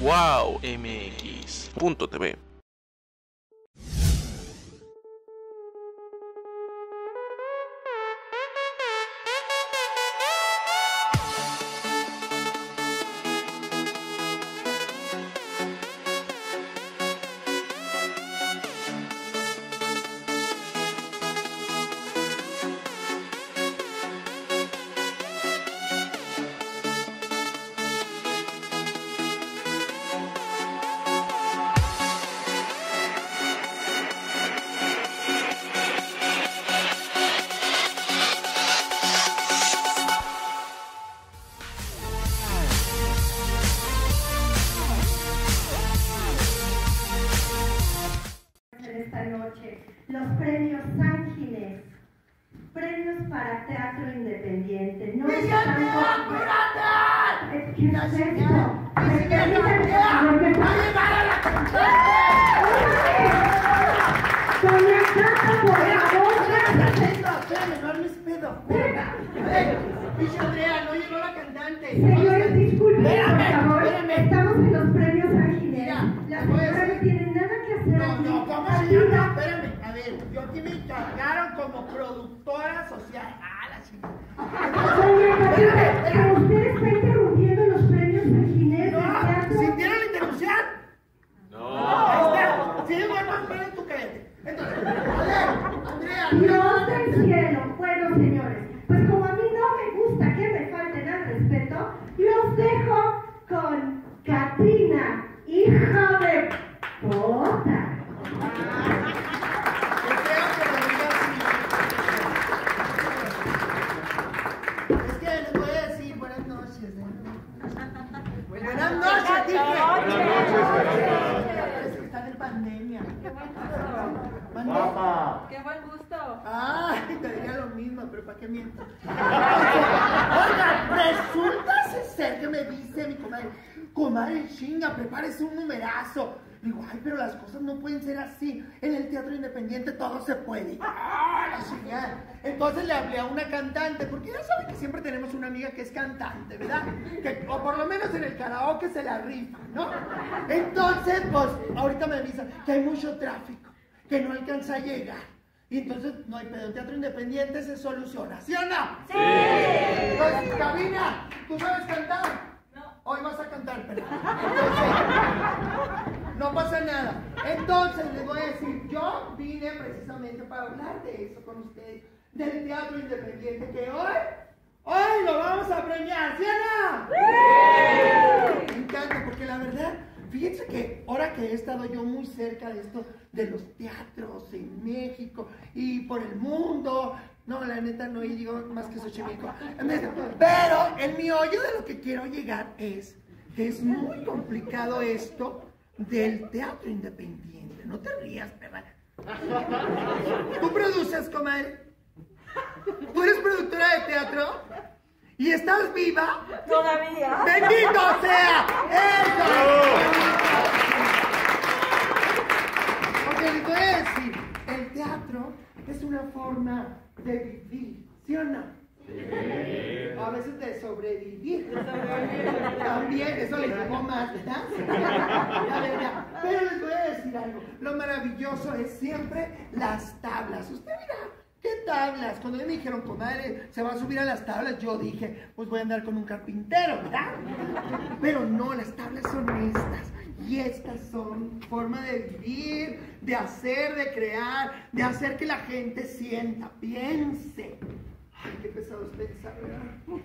wowmx.tv. Esta noche, los premios Ángeles, premios para teatro independiente. No están ¿Qué es esto? Doña Cata, por favor. No les pedo. Dice Andrea, no llegó la cantante. Señores, disculpen, por favor. Espérame. Estamos en los premios Ángeles. Mira, La señora no tiene nada que hacer aquí. No, ¿cómo se llama? Espérame, a ver, yo aquí me encargaron como productora social. La chingada. Doña Cata, usted está interrumpiendo los premios Ángeles del teatro. ¿Sintieron la interrupción? No. Ahí está. Sí, bueno, esperen tu cállate. Entonces, a ver, Andrea. Dios del cielo. Bueno, señores, pues como a mí no me gusta que me falten al respeto, los dejo con Katrina, hija de puta. Es que les voy a decir buenas noches. Buenas noches, dije. Buenas noches, Es que están en pandemia. Papá. ¡Qué buen gusto! Ay, te diría lo mismo, pero ¿para qué miento? Oiga, resulta ser que me dice mi comadre chinga, prepárese un numerazo. Digo, ay, pero las cosas no pueden ser así. En el teatro independiente todo se puede. ¡Ah, la chingada! Entonces le hablé a una cantante, porque ya saben que siempre tenemos una amiga que es cantante, ¿verdad? O por lo menos en el karaoke se la rifa, ¿no? Entonces, pues, ahorita me avisan que hay mucho tráfico, que no alcanza a llegar. Y entonces no hay pedo, el teatro independiente se soluciona, ¿sí o no? ¡Sí! Pues, Cabina, ¿tú sabes cantar? No. Hoy vas a cantar, pero no pasa nada. Entonces les voy a decir, yo vine precisamente para hablar de eso con ustedes, del teatro independiente que hoy lo vamos a premiar, ¿sí o no? ¡Sí! Me encanta, porque la verdad, fíjense que ahora que he estado yo muy cerca de esto, de los teatros en México y por el mundo, no, la neta no digo más que Xochimilco, pero el miollo de lo que quiero llegar es que es muy complicado esto del teatro independiente. No te rías, perra. ¿Tú produces, comadre? ¿Tú eres productora de teatro? ¿Y estás viva? Todavía. ¡Bendito sea! ¡Eso! Porque les voy a decir, el teatro es una forma de vivir, ¿sí o no? Sí. A veces de sobrevivir. También, eso le llamó más, ¿verdad? La verdad. Pero les voy a decir algo. Lo maravilloso es siempre las tablas. Usted mira, ¿qué tablas? Cuando me dijeron, comadre, se va a subir a las tablas, yo dije, pues voy a andar con un carpintero, ¿verdad? Pero no, las tablas son estas. Y estas son forma de vivir, de hacer, de crear, de hacer que la gente sienta, piense. Ay, qué pesado es pensar, ¿verdad?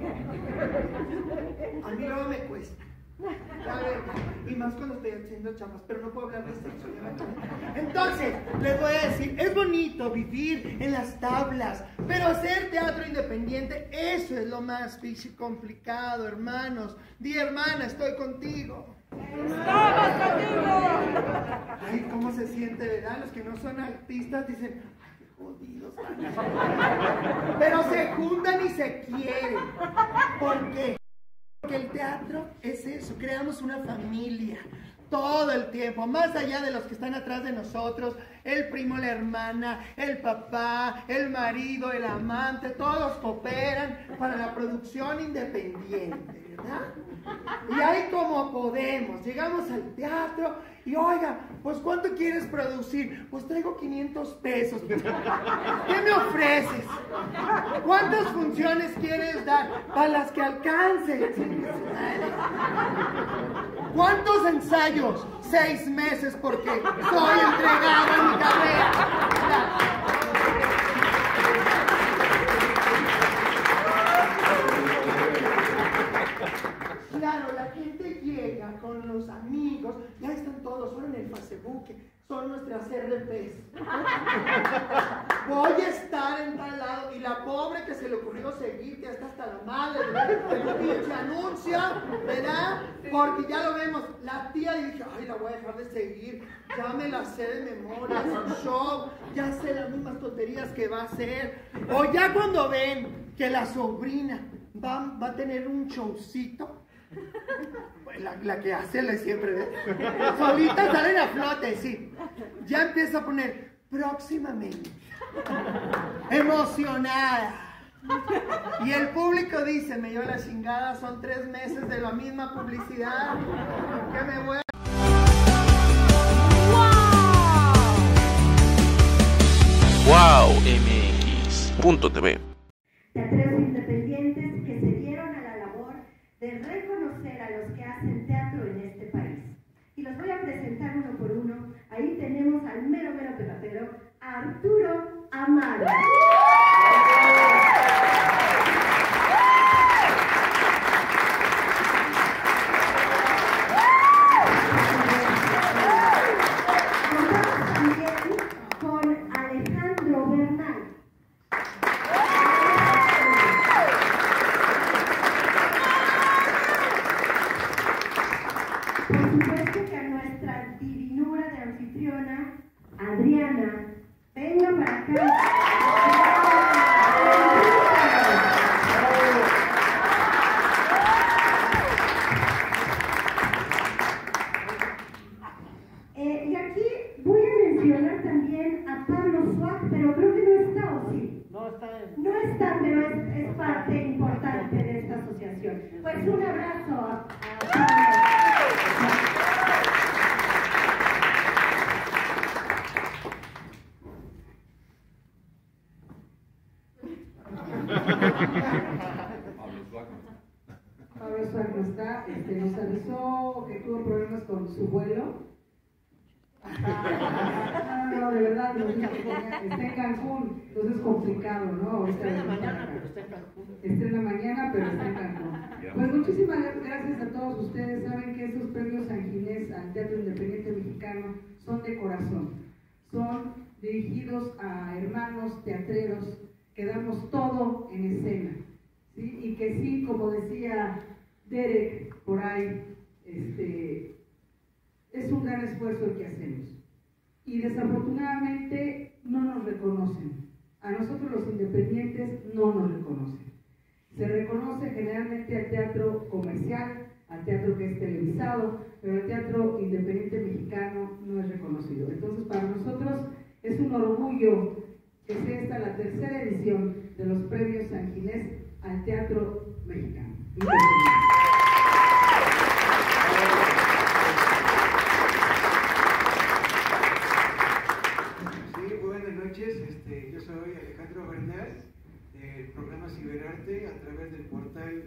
A mí luego me cuesta. La verdad. Y más cuando estoy haciendo chamas, pero no puedo hablar de sexo. Entonces, les voy a decir, es bonito vivir en las tablas, pero hacer teatro independiente, eso es lo más complicado, hermanos. Di, hermana, estoy contigo. ¡Estamos contigo! Ay, cómo se siente, ¿verdad? Los que no son artistas dicen, ay, qué jodidos. Pero se juntan y se quieren. ¿Por qué? Porque el teatro es eso, creamos una familia. todo el tiempo, más allá de los que están atrás de nosotros, el primo, la hermana, el papá, el marido, el amante, todos cooperan para la producción independiente, ¿verdad? Y ahí como podemos, llegamos al teatro y oiga, pues ¿cuánto quieres producir? Pues traigo 500 pesos. ¿Qué me ofreces? ¿Cuántas funciones quieres dar? Para las que alcance. ¿Cuántos ensayos? 6 meses porque soy entregado a mi carrera. Claro, la gente llega con los amigos, ya están todos, son en el Facebook, son nuestras RPs. Voy a estar en tal lado, y la pobre que se le ocurrió seguir, que está hasta la madre, el pinche anuncio, ¿verdad? Porque ya lo vemos, la tía dice, ay, la voy a dejar de seguir, ya me la sé de memoria, su show, ya sé las mismas tonterías que va a hacer. O ya cuando ven que la sobrina va a tener un showcito, la que hace la siempre, solita salen a flote, sí. Ya empieza a poner próximamente, emocionada. Y el público dice, me dio la chingada, son 3 meses de la misma publicidad, que me voy a... wowmx.tv. Teatreros independientes que se dieron a la labor de reconocer a los que hacen teatro en este país. Y los voy a presentar uno por uno. Ahí tenemos al mero petatero, Arturo Amaro. Contamos también con Alejandro Bernal. Por supuesto que a nuestra divinura de anfitriona, Adriana, venga para acá. Y aquí voy a mencionar también a Pablo Suárez, pero creo que no está, ¿o sí? No está en... No está, pero es parte importante de esta asociación. Pues un abrazo a Pablo. Pablo Suárez no está, nos avisó que tuvo problemas con su vuelo. No, de verdad, nos dijo que está en Cancún, entonces es complicado, ¿no? Está en la mañana, pero está en Cancún. Está en la mañana, pero está en Cancún. Pues muchísimas gracias a todos ustedes. Saben que estos premios San Ginés al Teatro Independiente Mexicano son de corazón. Son dirigidos a hermanos teatreros que damos todo en escena, ¿sí? Y que sí, como decía Derek por ahí, es un gran esfuerzo el que hacemos. Y desafortunadamente no nos reconocen. A nosotros los independientes no nos reconocen. Se reconoce generalmente al teatro comercial, al teatro que es televisado, pero el teatro independiente mexicano no es reconocido. Entonces, para nosotros es un orgullo que sea esta la 3ª edición de los premios San Ginés al teatro mexicano. Sí, buenas noches. Yo soy Alejandro Bernal, del programa Ciberarte a través del portal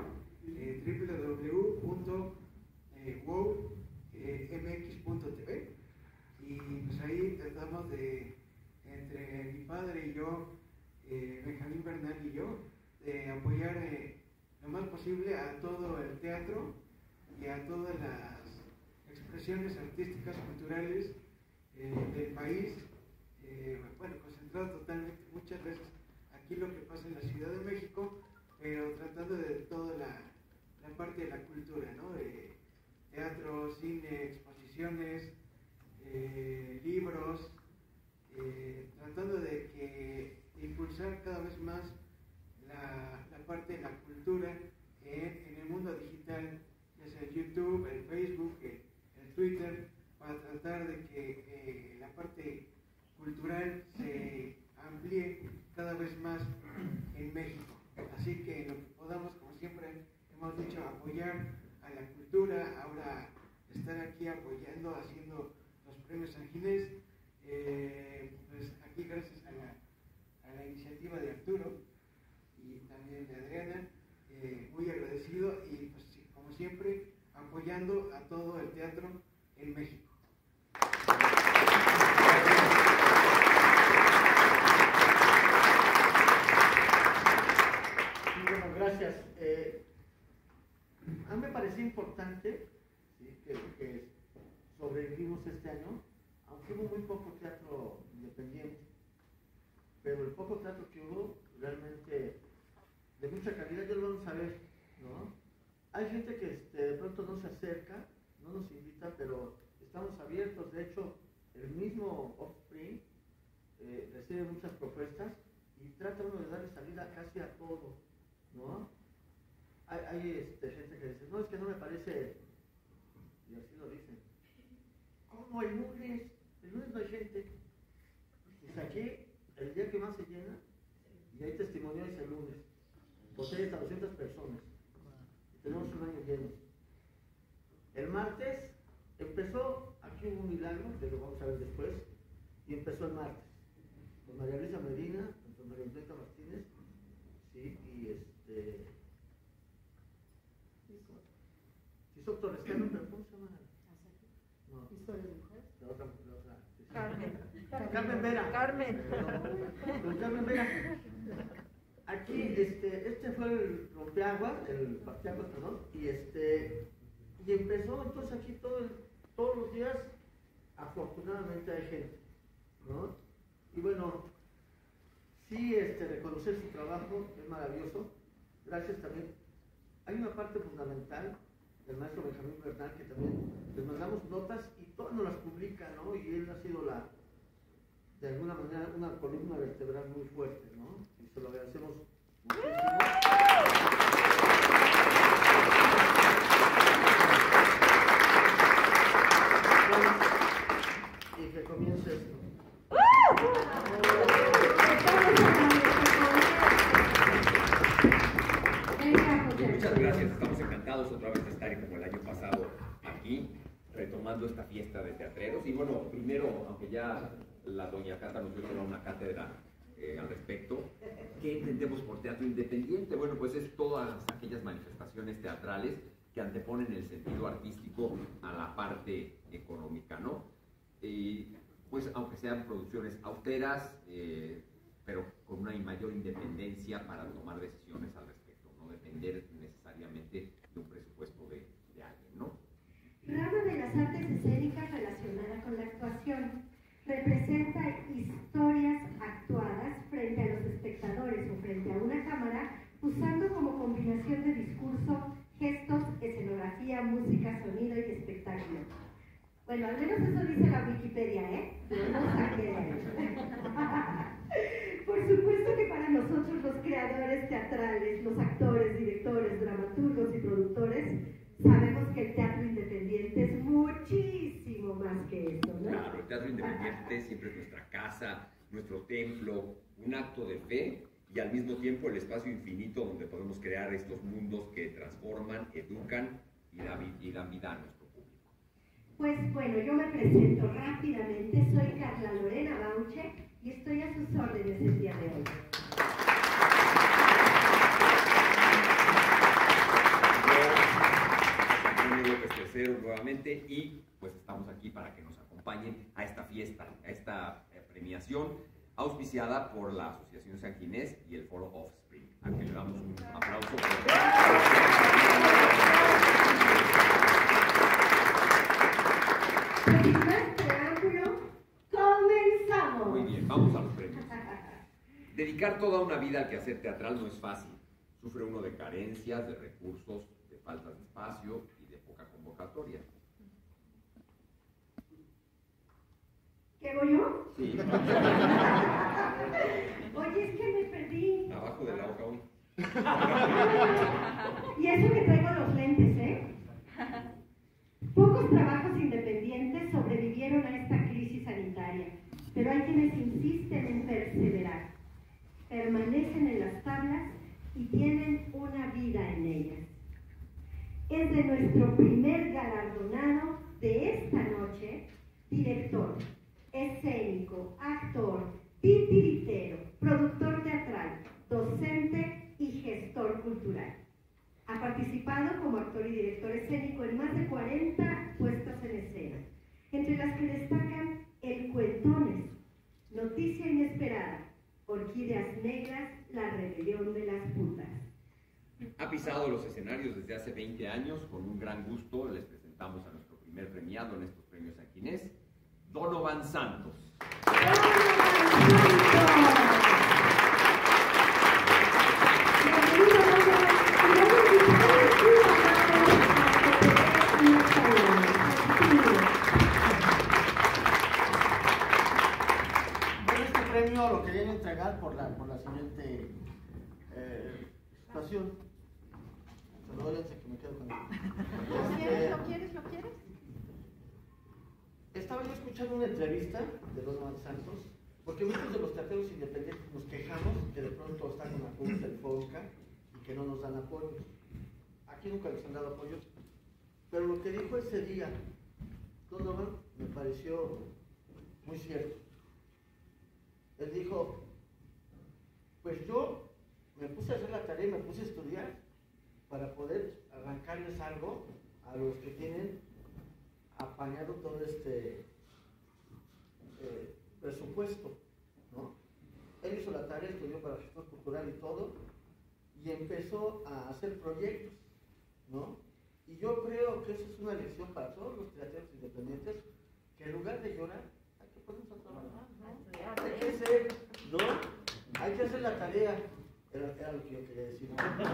www.wowmx.tv, y pues ahí tratamos de, entre mi padre y yo, Benjamín Bernal y yo, de apoyar lo más posible a todo el teatro y a todas las expresiones artísticas, culturales del país, bueno, concentrado totalmente muchas veces aquí lo que pasa en la Ciudad de México, pero tratando de toda la parte de la cultura, ¿no? Teatro, cine, exposiciones, libros, tratando de impulsar cada vez más la parte de la cultura en el mundo digital, ya sea el YouTube, el Facebook, el Twitter, para tratar de que la parte cultural se amplíe cada vez más en México. Así que en lo que podamos, como siempre hemos dicho, apoyar a la cultura, ahora estar aquí apoyando, haciendo los premios San Ginés, pues aquí gracias a la iniciativa de Arturo y también de Adriana, muy agradecido y pues como siempre apoyando a todo el teatro en México. Bueno, gracias. A mí me pareció importante, ¿sí?, que sobrevivimos este año, aunque hubo muy poco teatro independiente, pero el poco teatro que hubo realmente de mucha calidad, ya lo vamos a ver, ¿no? Hay gente que de pronto no se acerca, no nos invita, pero estamos abiertos. De hecho, el mismo Offspring recibe muchas propuestas y trata uno de darle salida casi a todo, ¿no? Hay gente que dice, no, es que no me parece, y así lo dicen. ¿Cómo el lunes? El lunes no hay gente. Pues aquí, el día que más se llena, y hay testimonios el lunes, porque hay hasta 200 personas. Y tenemos un año lleno. El martes empezó, aquí hubo un milagro, que lo vamos a ver después, y empezó el martes. Con María Luisa Medina, con María Blanca Martínez, sí, y Cisop Torres, pero ¿cómo se llama? No. ¿Historias de mujeres? La otra. Carmen Vera. Con Carmen Vera. Aquí, este fue el rompeaguas, el parteaguas, perdón, y empezó entonces aquí todos los días, afortunadamente hay gente, ¿no? Y bueno, sí, reconocer su trabajo es maravilloso. Gracias también. Hay una parte fundamental del maestro Benjamín Bernal, que también les mandamos notas y todas nos las publica, ¿no? Y él ha sido de alguna manera, una columna vertebral muy fuerte, ¿no? Y se lo agradecemos muchísimo. Y que comience esto. Muchas gracias, estamos encantados otra vez de estar como el año pasado aquí, retomando esta fiesta de teatreros. Y bueno, primero, aunque ya la doña Cata nos dio toda una cátedra al respecto, ¿qué entendemos por teatro independiente? Bueno, pues es todas aquellas manifestaciones teatrales que anteponen el sentido artístico a la parte económica, ¿no? Pues aunque sean producciones austeras, pero con una mayor independencia para tomar decisiones al respecto, no depender necesariamente de un presupuesto de alguien, ¿no? Rama de las artes escénicas relacionada con la actuación. Representa historias actuadas frente a los espectadores o frente a una cámara, usando como combinación de discurso, gestos, escenografía, música, sonido y espectáculo. Bueno, al menos eso dice la Wikipedia, ¿eh? No saqué de ahí. Por supuesto que para nosotros los creadores teatrales, los actores, directores, dramaturgos y productores, sabemos que el teatro independiente es muchísimo más que eso, ¿no? Claro, el teatro independiente siempre es nuestra casa, nuestro templo, un acto de fe y al mismo tiempo el espacio infinito donde podemos crear estos mundos que transforman, educan y dan vida a nuestro público. Pues bueno, yo me presento rápidamente, soy Carla Lorena Bauche y estoy a sus órdenes el día de hoy. López III nuevamente y pues estamos aquí para que nos acompañen a esta fiesta, a esta premiación auspiciada por la Asociación San Ginés y el Foro Offspring, a quien le damos un aplauso. Sin más preámbulo, comenzamos. Muy bien, vamos a los premios. Dedicar toda una vida al quehacer teatral no es fácil. Sufre uno de carencias, de recursos, de falta de espacio y de poca convocatoria. ¿Qué voy yo? Sí. Oye, es que me perdí. Abajo de la hoja hoy. Y eso que traigo los lentes, ¿eh? Pocos trabajos independientes sobreviven nuestro primer galardonado de esta noche, director, escénico, actor, titiritero, productor teatral, docente y gestor cultural. Ha participado como actor y director escénico en más de 40 puestas en escena, entre las que destacan El Cuentones, Noticia Inesperada, Orquídeas Negras, La Rebelión de las Putas. Ha pisado los escenarios desde hace 20 años. Con un gran gusto les presentamos a nuestro primer premiado en estos premios Sanginés, Donovan Santos. Este premio lo querían entregar por la siguiente situación. Se lo doy antes que me quedo con él. ¿Lo quieres? Estaba yo escuchando una entrevista de Donovan Santos, porque muchos de los teatreros independientes nos quejamos que de pronto están en la junta telefónica y que no nos dan apoyo. Aquí nunca les han dado apoyo, pero lo que dijo ese día Donovan me pareció muy cierto. Él dijo, pues yo me puse a hacer la tarea y me puse a estudiar para poder arrancarles algo a los que tienen apañado todo este presupuesto, ¿no? Él hizo la tarea, estudió para gestión cultural y todo, y empezó a hacer proyectos, ¿no? Y yo creo que eso es una lección para todos los teatreros independientes, que en lugar de llorar, hay que ponerse a trabajar, ¿no? Hay que hacer, ¿no? Hay que hacer la tarea. Era lo que yo quería decir.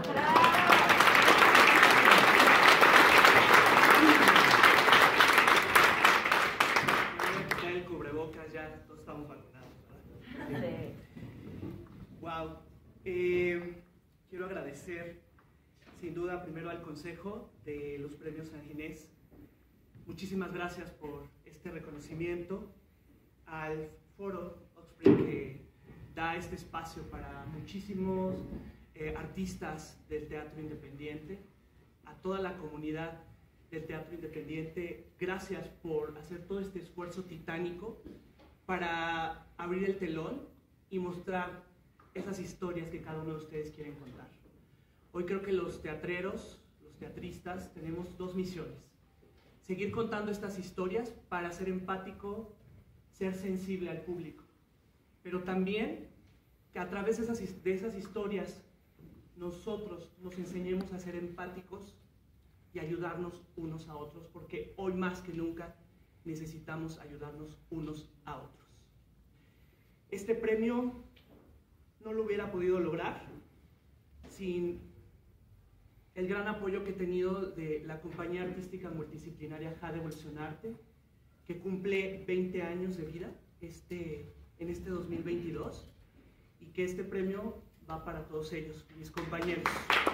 Ya el cubrebocas, ya todos estamos vacunados, ¿verdad? Sí. Wow. Quiero agradecer, sin duda, primero al Consejo de los Premios Sanginés. Muchísimas gracias por este reconocimiento. Al Foro Oxford, que da este espacio para muchísimos artistas del teatro independiente, a toda la comunidad del teatro independiente. Gracias por hacer todo este esfuerzo titánico para abrir el telón y mostrar esas historias que cada uno de ustedes quieren contar. Hoy creo que los teatreros, los teatristas, tenemos dos misiones: seguir contando estas historias para ser empático, ser sensible al público, pero también que a través de esas historias nosotros nos enseñemos a ser empáticos y ayudarnos unos a otros, porque hoy más que nunca necesitamos ayudarnos unos a otros. Este premio no lo hubiera podido lograr sin el gran apoyo que he tenido de la compañía artística multidisciplinaria Jade Evolucionarte, que cumple 20 años de vida en este 2022, y que este premio va para todos ellos, mis compañeros.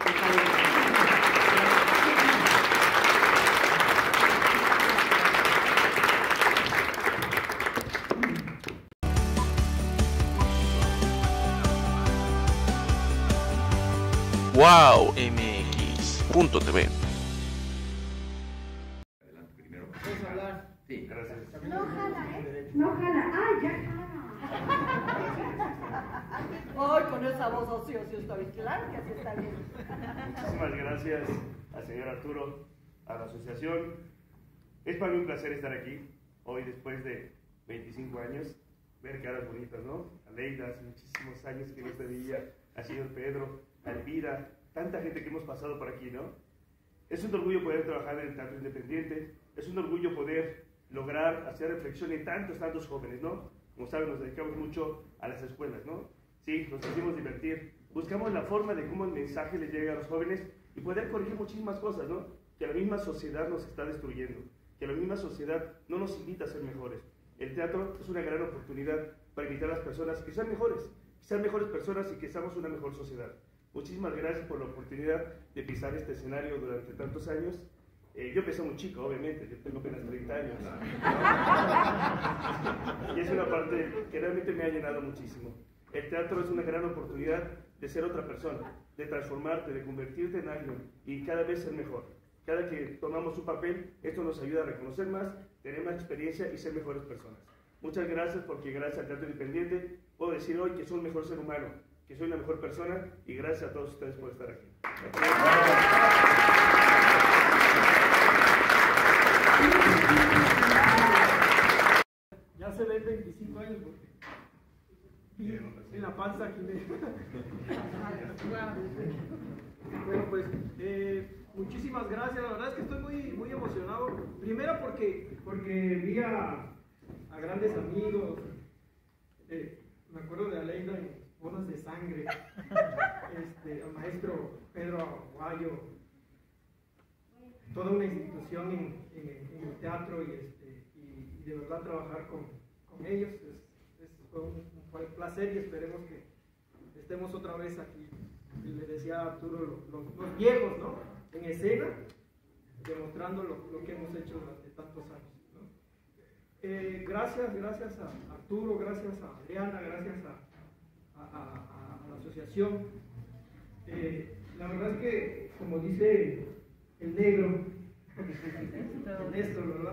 Wow MX.tv. Adelante, primero. ¿Puedes hablar? Sí, gracias. No jala, ¿eh? No jala. ¡Ay, ya jala! Hoy con esa voz así está bien. Claro que así está bien. Muchísimas gracias al señor Arturo, a la asociación. Es para mí un placer estar aquí, hoy después de 25 años, ver caras bonitas, ¿no? A Leida, hace muchísimos años que no te veía, al señor Pedro, a Elvira, tanta gente que hemos pasado por aquí, ¿no? Es un orgullo poder trabajar en el teatro independiente, es un orgullo poder lograr hacer reflexión en tantos jóvenes, ¿no? Como saben, nos dedicamos mucho a las escuelas, ¿no? Sí, nos quisimos divertir, buscamos la forma de cómo el mensaje les llega a los jóvenes y poder corregir muchísimas cosas, ¿no? Que la misma sociedad nos está destruyendo, que la misma sociedad no nos invita a ser mejores. El teatro es una gran oportunidad para invitar a las personas que sean mejores personas y que seamos una mejor sociedad. Muchísimas gracias por la oportunidad de pisar este escenario durante tantos años. Yo empecé muy chico, obviamente, yo tengo apenas 30 años. Y es una parte que realmente me ha llenado muchísimo. El teatro es una gran oportunidad de ser otra persona, de transformarte, de convertirte en alguien y cada vez ser mejor. Cada que tomamos un papel, esto nos ayuda a reconocer más, tener más experiencia y ser mejores personas. Muchas gracias, porque gracias al Teatro Independiente puedo decir hoy que soy un mejor ser humano, que soy una mejor persona, y gracias a todos ustedes por estar aquí. Ya se ven 25 años porque en la panza aquí me... Bueno, pues muchísimas gracias. La verdad es que estoy muy emocionado. Primero porque vi a grandes amigos. Me acuerdo de Aleida en Bodas de Sangre, al maestro Pedro Aguayo, toda una institución en el teatro, y de verdad trabajar con ellos fue un placer, y esperemos que estemos otra vez aquí. Y le decía a Arturo, los viejos, ¿no?, en escena, demostrando lo que hemos hecho durante tantos años, ¿no? Gracias a Arturo, gracias a Adriana, gracias a la asociación. La verdad es que, como dice el negro, Néstor, ¿verdad?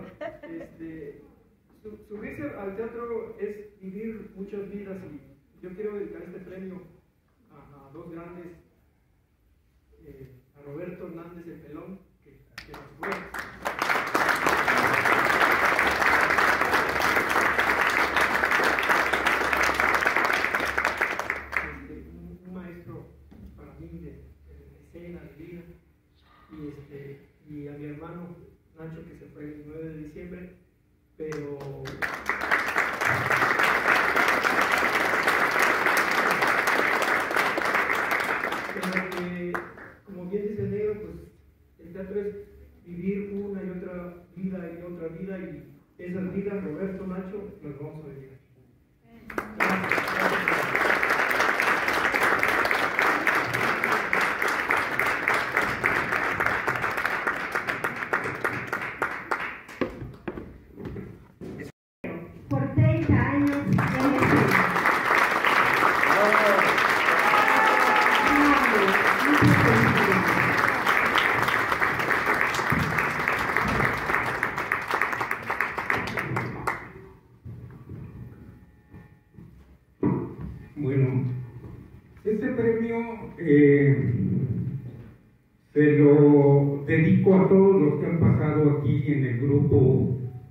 Subirse al teatro es vivir muchas vidas, y yo quiero dedicar este premio a dos grandes, a Roberto Hernández de Pelón, que nos fue. Un maestro para mí de escena, de vida, y a mi hermano Nacho, que se fue el 9 de diciembre, pero como bien dice el negro, pues el teatro es vivir una y otra vida, y esas vidas, Roberto, Nacho, las vamos a vivir. Por 30 años en el Bueno, este premio se lo dedico a todos los que han pasado aquí en el grupo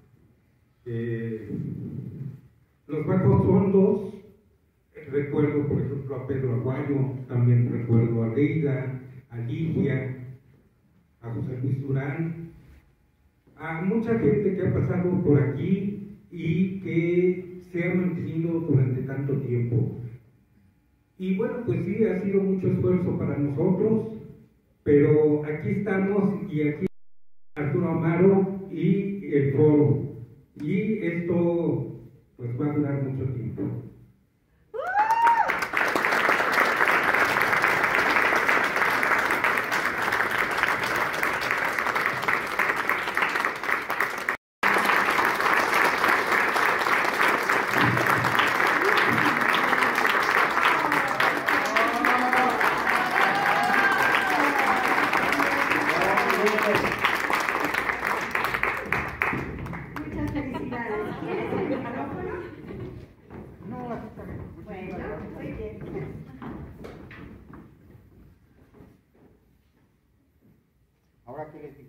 Los Bajos Fondos. Recuerdo, por ejemplo, a Pedro Aguayo, también recuerdo a Leida, a Ligia, a José Luis Durán, a mucha gente que ha pasado por aquí y que se ha mantenido durante tanto tiempo. Y bueno, pues sí, ha sido mucho esfuerzo para nosotros, pero aquí estamos, y aquí Arturo Amaro y el foro, y esto pues va a durar mucho tiempo. Muchas felicidades. ¿Quieres el micrófono? No, así está bien. Bueno, muy bien. Ahora, ¿qué les digo?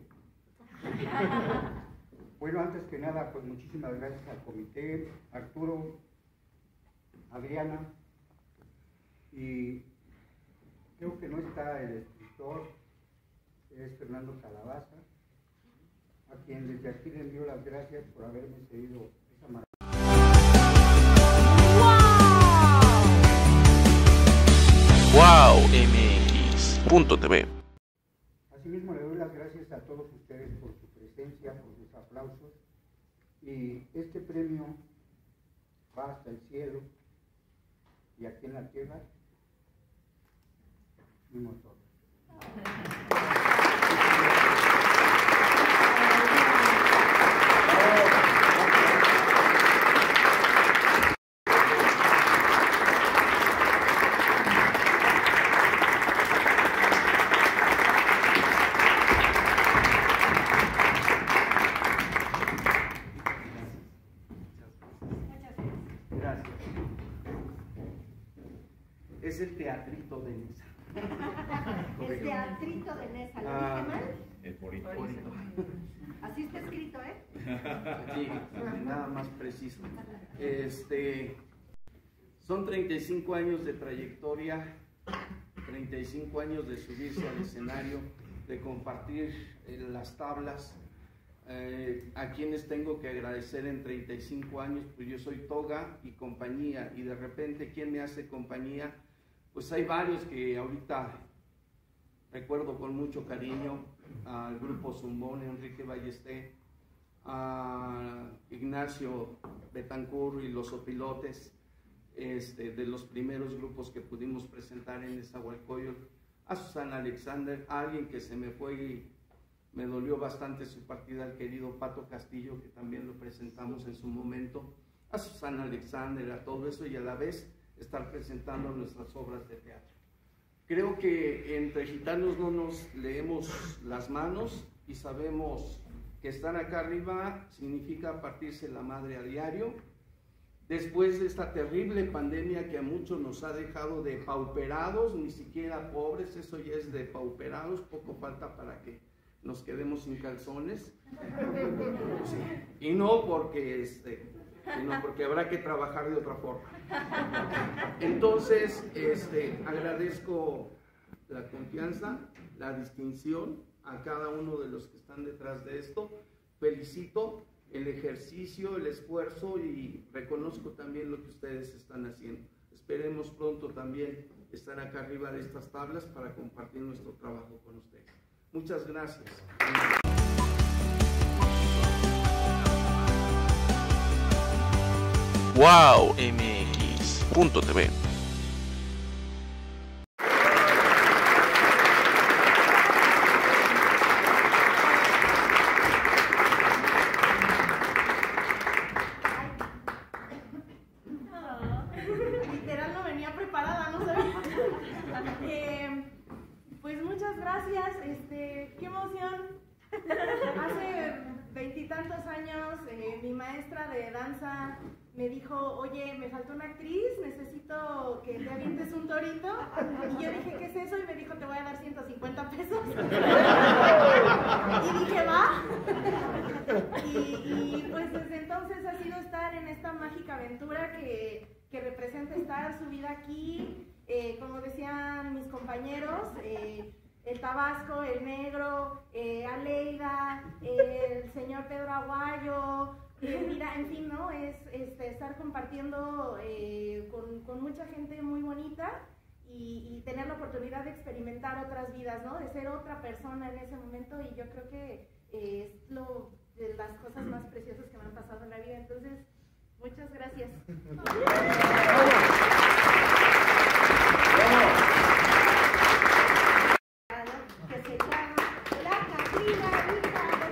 Bueno, antes que nada, pues muchísimas gracias al comité, Arturo, Adriana, y creo que no está el escritor, es Fernando Calabaza, a quien desde aquí le envío las gracias por haberme cedido esa maravilla. WowMX.tv. Asimismo, le doy las gracias a todos ustedes por su presencia, por sus aplausos, y este premio va hasta el cielo, y aquí en la tierra, mi motor. El teatrito de Nesa, ¿lo dije mal? El porito. Así está escrito, ¿eh? Sí, nada más preciso. Son 35 años de trayectoria, 35 años de subirse al escenario, de compartir las tablas. A quienes tengo que agradecer en 35 años, pues yo soy toga y compañía, y de repente, ¿quién me hace compañía? Pues hay varios que ahorita recuerdo con mucho cariño: al grupo Zumbón, Enrique Ballesté, a Ignacio Betancur y los Opilotes, de los primeros grupos que pudimos presentar en Nezahualcóyotl, a Susana Alexander, a alguien que se me fue y me dolió bastante su partida, al querido Pato Castillo, que también lo presentamos en su momento, a Susana Alexander, a todo eso, y a la vez estar presentando nuestras obras de teatro. Creo que entre gitanos no nos leemos las manos y sabemos que estar acá arriba significa partirse la madre a diario. Después de esta terrible pandemia que a muchos nos ha dejado de pauperados, ni siquiera pobres, eso ya es de pauperados, poco falta para que nos quedemos sin calzones. Sí. Y no porque, sino porque habrá que trabajar de otra forma. Entonces, agradezco la confianza, la distinción a cada uno de los que están detrás de esto. Felicito el ejercicio, el esfuerzo, y reconozco también lo que ustedes están haciendo. Esperemos pronto también estar acá arriba de estas tablas para compartir nuestro trabajo con ustedes. Muchas gracias. wowmx.tv. Literal no venía preparada, no sé. Pues muchas gracias, qué emoción. Hace 20 y tantos años mi maestra de danza me dijo: oye, me falta una actriz, necesito que te avientes un torito. Y yo dije: ¿qué es eso? Y me dijo: te voy a dar 150 pesos. Y dije: va. Y pues desde entonces ha sido estar en esta mágica aventura que representa estar subida aquí, como decían mis compañeros, el Tabasco, el Negro, Aleida, el señor Pedro Aguayo, mira, en fin, ¿no? Es estar compartiendo con mucha gente muy bonita y tener la oportunidad de experimentar otras vidas, ¿no? De ser otra persona en ese momento, y yo creo que es de las cosas más preciosas que me han pasado en la vida. Entonces, muchas gracias. Que se llama La Catrina, hija de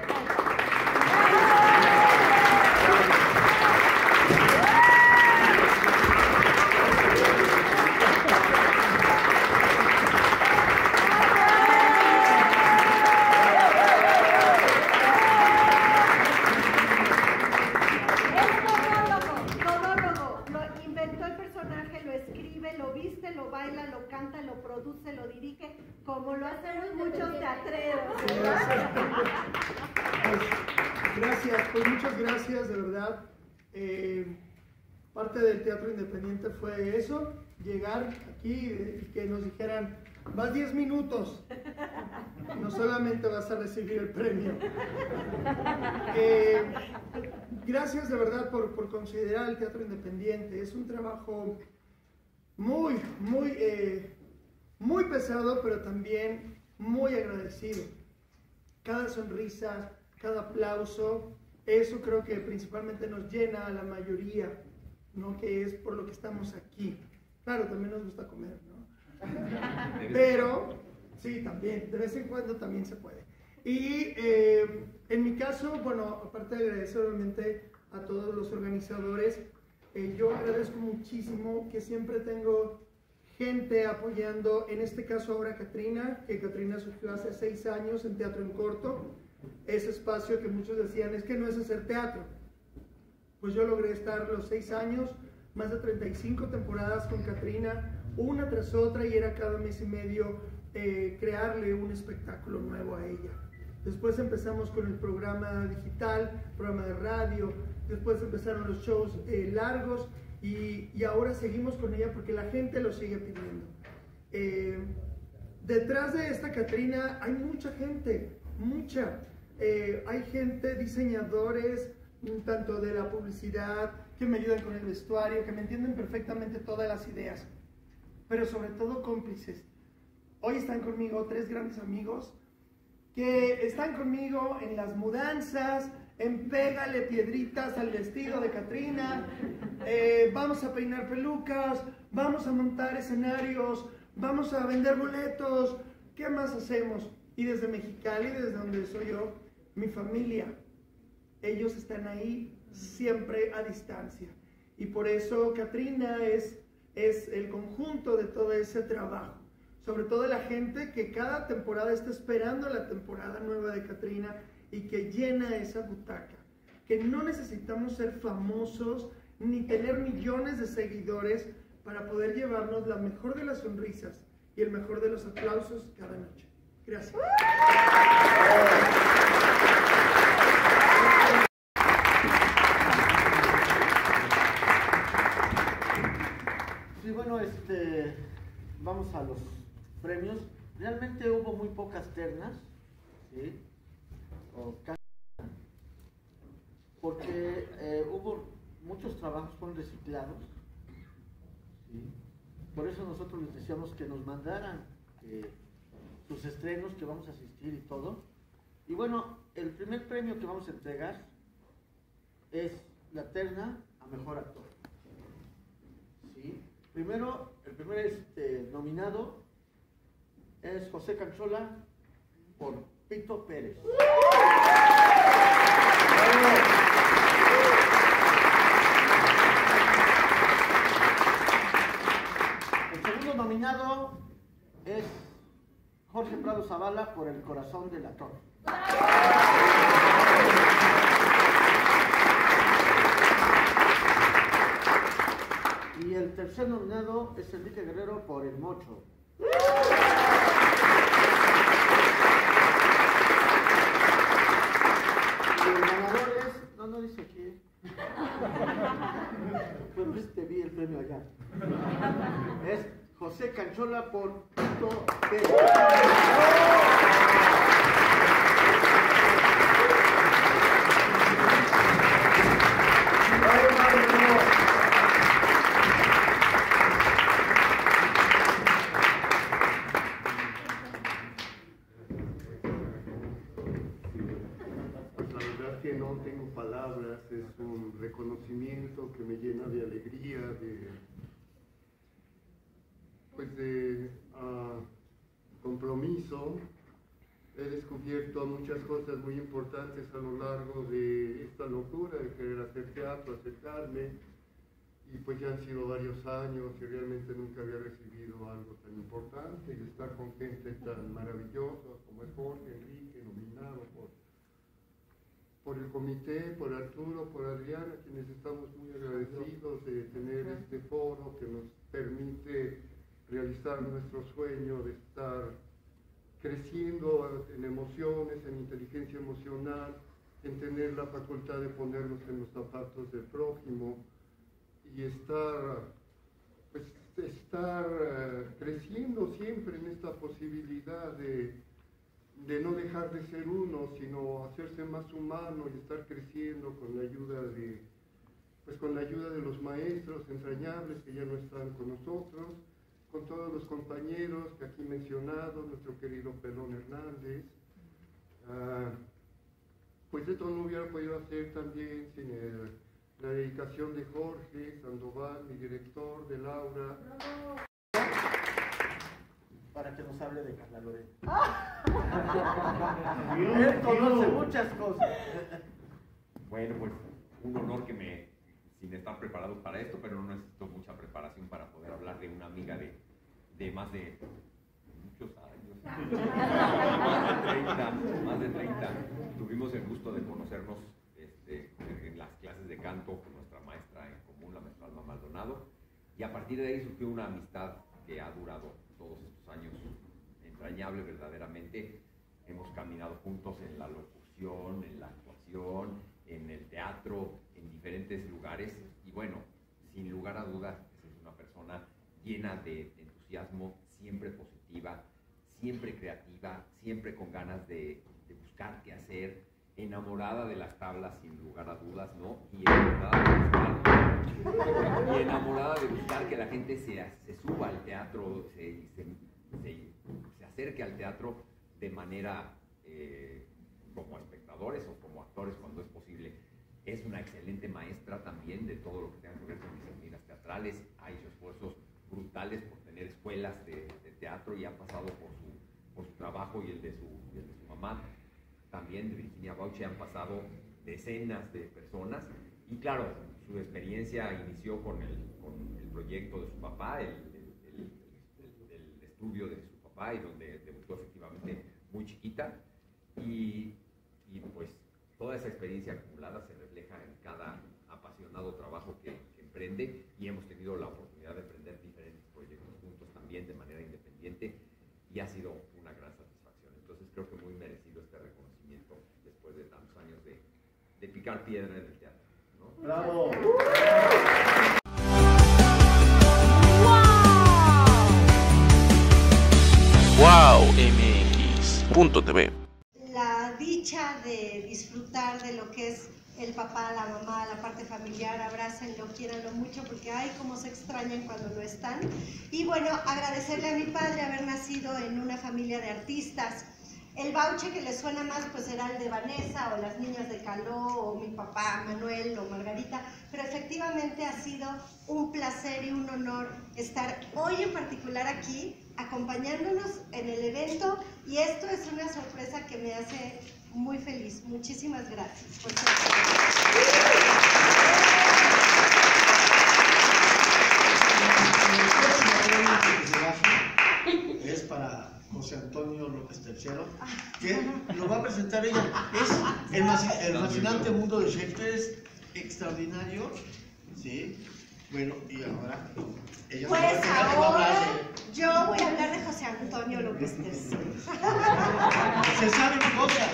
todólogo. Lo inventó el personaje, lo escribe, lo viste, lo baila, lo canta, lo produce, lo dirige, como lo hacemos muchos teatreros. Gracias, pues muchas gracias, de verdad. Parte del teatro independiente fue eso, llegar aquí y que nos dijeran: vas 10 minutos, no solamente vas a recibir el premio. Gracias de verdad por considerar el teatro independiente. Es un trabajo muy pesado, pero también muy agradecido. Cada sonrisa, cada aplauso, eso creo que principalmente nos llena a la mayoría, ¿no? Que es por lo que estamos aquí. Claro, también nos gusta comer, ¿no? Pero, sí, también, de vez en cuando también se puede. Y en mi caso, bueno, aparte de agradecer obviamente a todos los organizadores, yo agradezco muchísimo que siempre tengo gente apoyando, en este caso ahora Catrina, que Catrina surgió hace 6 años en Teatro en Corto, ese espacio que muchos decían: es que no es hacer teatro. Pues yo logré estar los 6 años, más de 35 temporadas con Catrina, una tras otra, y era cada mes y medio crearle un espectáculo nuevo a ella. Después empezamos con el programa digital, programa de radio, después empezaron los shows largos, y ahora seguimos con ella porque la gente lo sigue pidiendo. Detrás de esta Catrina hay mucha gente, mucha. Hay gente, diseñadores, tanto de la publicidad, que me ayudan con el vestuario, que me entienden perfectamente todas las ideas, pero sobre todo cómplices. Hoy están conmigo 3 grandes amigos que están conmigo en las mudanzas, en pégale piedritas al vestido de Catrina, vamos a peinar pelucas, vamos a montar escenarios, vamos a vender boletos, ¿qué más hacemos? Y desde Mexicali, desde donde soy yo, mi familia, ellos están ahí siempre a distancia. Y por eso Catrina es el conjunto de todo ese trabajo. Sobre todo la gente que cada temporada está esperando la temporada nueva de Catrina y que llena esa butaca. Que no necesitamos ser famosos ni tener millones de seguidores para poder llevarnos la mejor de las sonrisas y el mejor de los aplausos cada noche. Gracias. Sí, bueno, vamos a los premios. Realmente hubo muy pocas ternas, ¿sí? O casi, porque hubo muchos trabajos fueron reciclados, ¿sí? Por eso nosotros les decíamos que nos mandaran sus estrenos, que vamos a asistir y todo. Y bueno, el primer premio que vamos a entregar es la terna a mejor actor, ¿sí? Primero, el primer nominado es José Canchola por Pito Pérez. El segundo nominado es Jorge Prado Zavala por El Corazón del Actor. Y el tercer nominado es Enrique Guerrero por El Mocho. Y el ganador es... No dice aquí. Pues vi el premio allá. Es José Canchola por Pito Pérez. No tengo palabras, es un reconocimiento que me llena de alegría, de compromiso. He descubierto muchas cosas muy importantes a lo largo de esta locura de querer hacer teatro, acercarme, y pues ya han sido varios años y realmente nunca había recibido algo tan importante, y estar con gente tan maravillosa como es Jorge, Enrique, nominado por el comité, por Arturo, por Adriana, quienes estamos muy agradecidos de tener este foro que nos permite realizar nuestro sueño de estar creciendo en emociones, en inteligencia emocional, en tener la facultad de ponernos en los zapatos del prójimo y estar creciendo siempre en esta posibilidad de no dejar de ser uno, sino hacerse más humano y estar creciendo con la ayuda de los maestros entrañables que ya no están con nosotros, con todos los compañeros que aquí mencionados, nuestro querido Pelón Hernández. Pues esto no hubiera podido hacer también sin la dedicación de Jorge Sandoval, mi director, de Laura. Para que nos hable de Carla Lorena. Él conoce muchas cosas. Bueno, pues un honor sin estar preparado para esto, pero no necesito mucha preparación para poder hablar de una amiga de más de muchos años. Más de 30. Tuvimos el gusto de conocernos en las clases de canto con nuestra maestra en común, la maestra Alma Maldonado, y a partir de ahí surgió una amistad que ha durado todos estos años entrañable verdaderamente. Hemos caminado juntos en la locución, en la actuación, en el teatro, en diferentes lugares, y bueno, sin lugar a dudas es una persona llena de entusiasmo, siempre positiva, siempre creativa, siempre con ganas de buscar qué hacer, enamorada de las tablas sin lugar a dudas, ¿no? Y enamorada de buscar que la gente se suba al teatro, se acerque al teatro de manera como espectadores o como actores cuando es posible. Es una excelente maestra también de todo lo que tenga que ver con disciplinas teatrales. Ha hecho esfuerzos brutales por tener escuelas de teatro y ha pasado por su trabajo y el de su mamá. También de Virginia Bauchi han pasado decenas de personas y claro, su experiencia inició con el proyecto de su papá, el estudio de su papá, y donde debutó efectivamente muy chiquita, y pues toda esa experiencia acumulada se refleja en cada apasionado trabajo que emprende, y hemos tenido la oportunidad de emprender diferentes proyectos juntos también de manera independiente, y ha sido una gran satisfacción. Entonces creo que muy merecido este reconocimiento después de tantos años de picar piedra en el teatro, ¿no? ¡Bravo! WowMX.tv. La dicha de disfrutar de lo que es el papá, la mamá, la parte familiar, abrácenlo, quiéranlo mucho, porque ay, cómo se extrañan cuando no están. Y bueno, agradecerle a mi padre haber nacido en una familia de artistas. El Bauche que les suena más pues era el de Vanessa o las niñas de Caló o mi papá Manuel o Margarita, pero efectivamente ha sido un placer y un honor estar hoy en particular aquí acompañándonos en el evento, y esto es una sorpresa que me hace muy feliz. Muchísimas gracias por su es para José Antonio López III, que lo va a presentar ella. Es el fascinante mundo de Shakespeare, es extraordinario, ¿sí? Bueno, y ahora ella pues va a ahora hablar yo voy a hablar de José Antonio López III. Se saben cosas.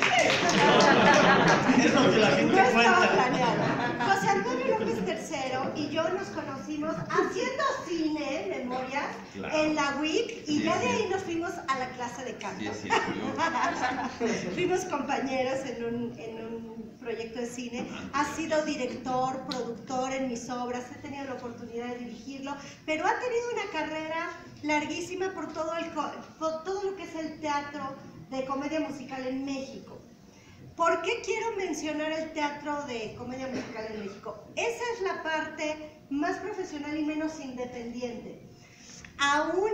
Es lo que la gente no cuenta. Planeado. José Antonio López III y yo nos conocimos haciendo cine, memorias, claro, en la WIC, y sí, ya de ahí nos fuimos a la clase de canto. Sí, fuimos compañeros en un proyecto de cine. Ha sido director, productor en mis obras, he tenido la oportunidad de dirigirlo, pero ha tenido una carrera larguísima por todo lo que es el teatro de comedia musical en México. ¿Por qué quiero mencionar el teatro de comedia musical en México? Esa es la parte más profesional y menos independiente. Aún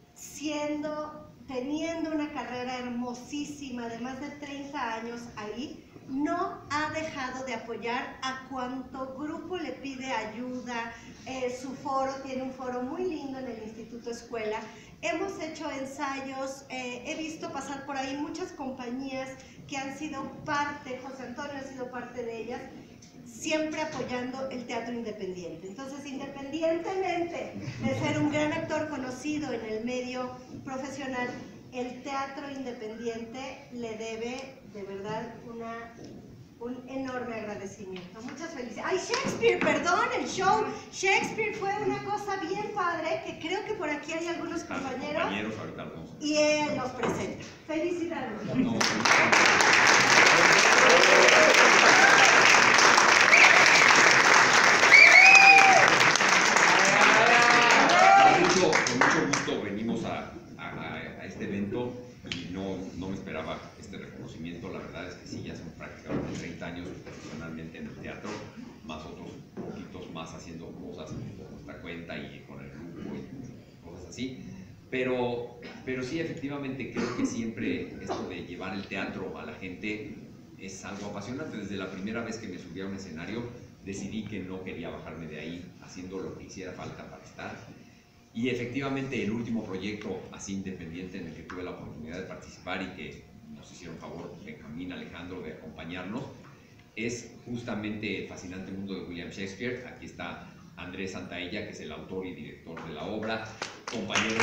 teniendo una carrera hermosísima de más de 30 años ahí, no ha dejado de apoyar a cuanto grupo le pide ayuda. Su foro, tiene un foro muy lindo en el Instituto Escuela. Hemos hecho ensayos, he visto pasar por ahí muchas compañías que han sido parte, José Antonio ha sido parte de ellas, siempre apoyando el teatro independiente. Entonces, independientemente de ser un gran actor conocido en el medio profesional, el teatro independiente le debe de verdad un enorme agradecimiento. Muchas felicidades. ¡Ay, Shakespeare! Perdón, el show Shakespeare fue una cosa bien padre, que creo que por aquí hay algunos compañeros y él los presenta. ¡Felicidades! Con mucho gusto venimos a este evento y no me esperaba este reconocimiento. La verdad es que sí, ya son prácticamente 30 años profesionalmente en el teatro, más otros poquitos más haciendo cosas por nuestra cuenta y con el grupo y cosas así. Pero sí, efectivamente, creo que siempre esto de llevar el teatro a la gente es algo apasionante. Desde la primera vez que me subí a un escenario, decidí que no quería bajarme de ahí, haciendo lo que hiciera falta para estar. Y efectivamente el último proyecto así independiente en el que tuve la oportunidad de participar y que nos hicieron favor Benjamín, Alejandro, de acompañarnos, es justamente El fascinante mundo de William Shakespeare. Aquí está Andrés Santaella, que es el autor y director de la obra, compañero.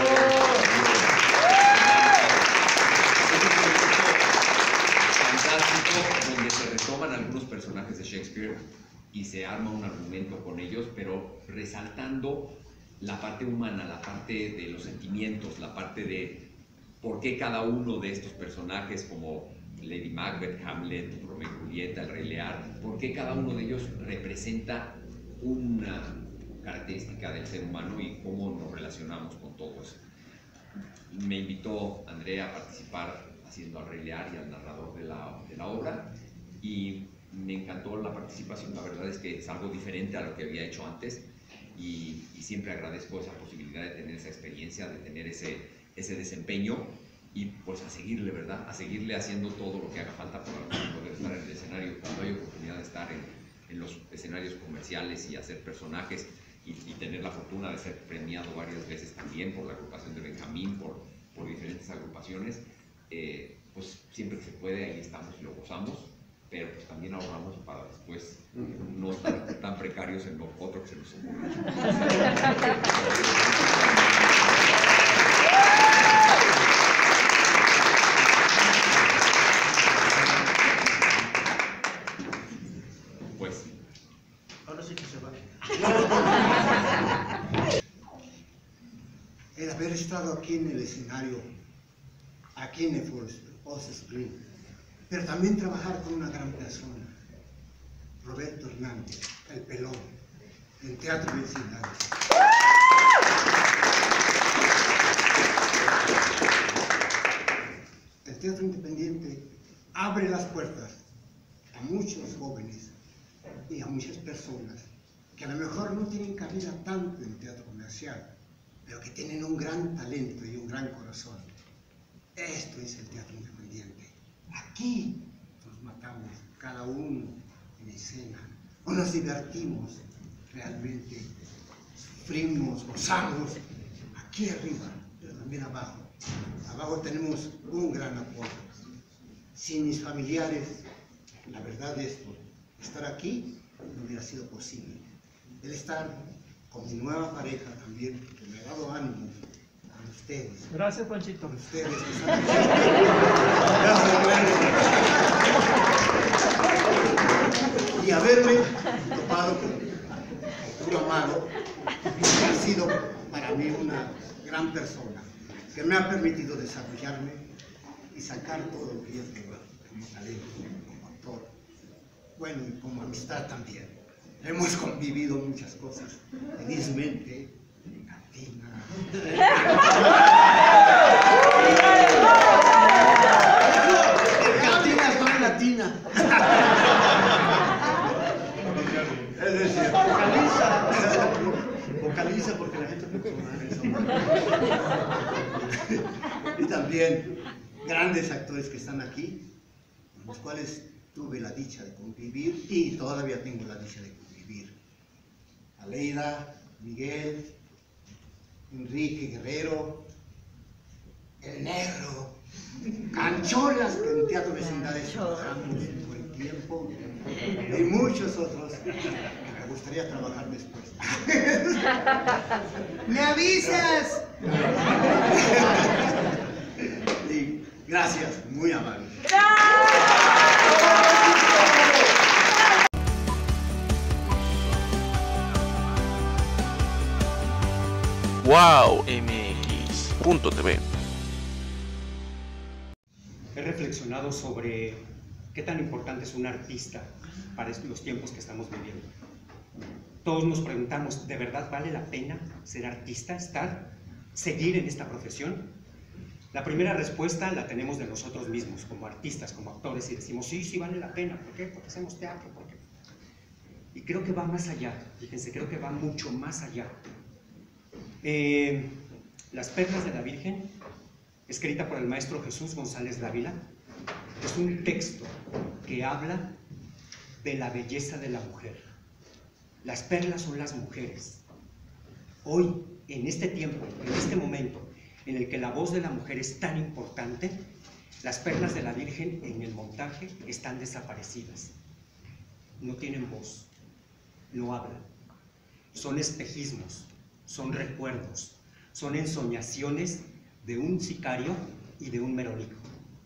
Fantástico, donde se retoman algunos personajes de Shakespeare y se arma un argumento con ellos, pero resaltando la parte humana, la parte de los sentimientos, la parte de por qué cada uno de estos personajes, como Lady Macbeth, Hamlet, Romeo y Julieta, el Rey Lear, por qué cada uno de ellos representa una característica del ser humano y cómo nos relacionamos con todo eso. Me invitó Andrea a participar haciendo al Rey Lear y al narrador de la obra, y me encantó la participación. La verdad es que es algo diferente a lo que había hecho antes, y siempre agradezco esa posibilidad de tener esa experiencia, de tener ese desempeño, y pues a seguirle, ¿verdad? A seguirle haciendo todo lo que haga falta para poder estar en el escenario. Cuando hay oportunidad de estar en los escenarios comerciales y hacer personajes, y tener la fortuna de ser premiado varias veces también por la agrupación de Benjamín, por diferentes agrupaciones, pues siempre que se puede ahí estamos y lo gozamos, pero pues también ahorramos para después no estar tan precarios en lo otro que se nos ocurre. Pues ahora sí que se va. El haber estado aquí en el escenario, aquí en el Forces Green, pero también trabajar con una gran persona, Roberto Hernández, el pelón, en Teatro Vecindario. El teatro independiente abre las puertas a muchos jóvenes y a muchas personas que a lo mejor no tienen cabida tanto en el teatro comercial, pero que tienen un gran talento y un gran corazón. Esto es el teatro independiente. Aquí nos matamos, cada uno en escena, o nos divertimos realmente, sufrimos, gozamos, aquí arriba, pero también abajo. Abajo tenemos un gran apoyo. Sin mis familiares, la verdad es que estar aquí no hubiera sido posible. El estar con mi nueva pareja también, que me ha dado ánimo, a ustedes. Gracias, Panchito. A ustedes que están aquí. Y haberme topado con Arturo Amaro, que ha sido para mí una gran persona, que me ha permitido desarrollarme y sacar todo lo que yo tengo como talento, como actor, bueno, y como amistad también. Hemos convivido muchas cosas, felizmente, en cantina. En cantinas, no en latina. Es decir, vocaliza porque la gente funciona eso. Y también grandes actores que están aquí, con los cuales tuve la dicha de convivir y todavía tengo la dicha de convivir. Aleida, Miguel, Enrique Guerrero, El Negro, Cancholas, que en Teatro Vecindades trabajamos un buen tiempo, y muchos otros que me gustaría trabajar después. ¡Me avisas! Y gracias, muy amable. wowmx.tv. He reflexionado sobre qué tan importante es un artista para los tiempos que estamos viviendo. Todos nos preguntamos, ¿de verdad vale la pena ser artista, seguir en esta profesión? La primera respuesta la tenemos de nosotros mismos, como artistas, como actores, y decimos, sí, vale la pena. ¿Por qué? Porque hacemos teatro. ¿Por qué? Y creo que va más allá, fíjense, creo que va mucho más allá. Las Perlas de la Virgen, escrita por el maestro Jesús González Dávila, es un texto que habla de la belleza de la mujer. Las perlas son las mujeres. Hoy, en este tiempo, en este momento, en el que la voz de la mujer es tan importante, las Perlas de la Virgen en el montaje están desaparecidas. No tienen voz, no hablan. son espejismos, son recuerdos, son ensoñaciones de un sicario y de un merólico.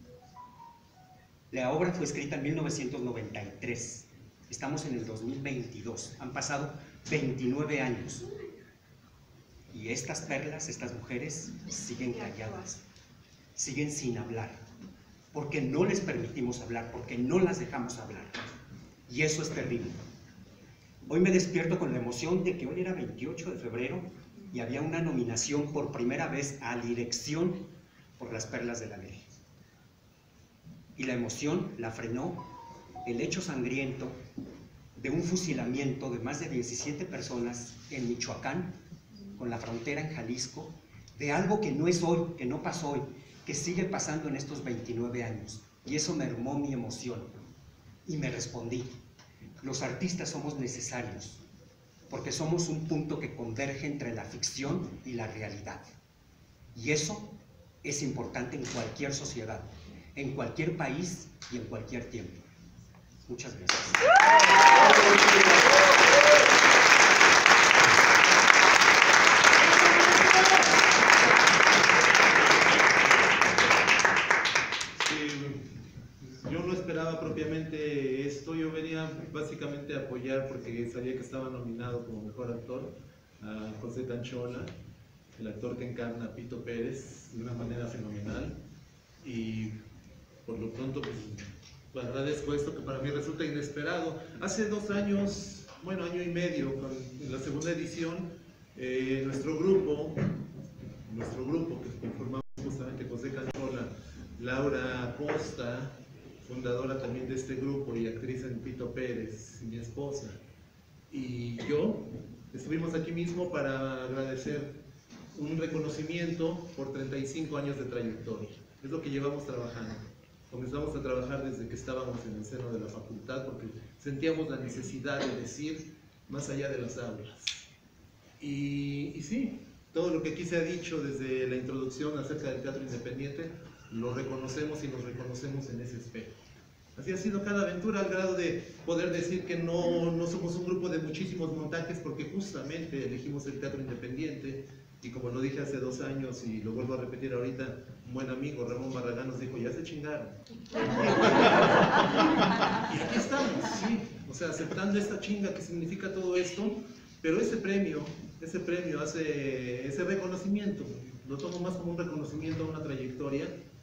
La obra fue escrita en 1993, estamos en el 2022, han pasado 29 años y estas perlas, estas mujeres siguen calladas, siguen sin hablar, porque no les permitimos hablar, porque no las dejamos hablar, y eso es terrible. Hoy me despierto con la emoción de que hoy era 28 de febrero y había una nominación por primera vez a dirección por Las Perlas de la Ley. Y la emoción la frenó el hecho sangriento de un fusilamiento de más de 17 personas en Michoacán, con la frontera en Jalisco, de algo que no es hoy, que no pasó hoy, que sigue pasando en estos 29 años. Y eso mermó mi emoción. Y me respondí, los artistas somos necesarios, porque somos un punto que converge entre la ficción y la realidad. Y eso es importante en cualquier sociedad, en cualquier país y en cualquier tiempo. Muchas gracias. Yo no esperaba propiamente esto, yo venía básicamente a apoyar porque sabía que estaba nominado como mejor actor a José Canchola, el actor que encarna a Pito Pérez de una manera fenomenal, y por lo pronto pues agradezco esto que para mí resulta inesperado. Hace 2 años, bueno, año y medio, en la segunda edición, nuestro grupo que conformamos justamente José Canchola, Laura Costa, fundadora también de este grupo y actriz en Pito Pérez, y mi esposa, y yo, estuvimos aquí mismo para agradecer un reconocimiento por 35 años de trayectoria. Es lo que llevamos trabajando. Comenzamos a trabajar desde que estábamos en el seno de la facultad porque sentíamos la necesidad de decir más allá de las aulas. Y sí, todo lo que aquí se ha dicho desde la introducción acerca del teatro independiente, lo reconocemos y nos reconocemos en ese espejo. Así ha sido cada aventura, al grado de poder decir que no somos un grupo de muchísimos montajes porque justamente elegimos el teatro independiente, y como lo dije hace 2 años y lo vuelvo a repetir ahorita, un buen amigo, Ramón Barragán, nos dijo, ya se chingaron. Y aquí estamos, sí, o sea, aceptando esta chinga que significa todo esto, pero ese premio hace ese reconocimiento, lo tomo más como un reconocimiento a una trayectoria,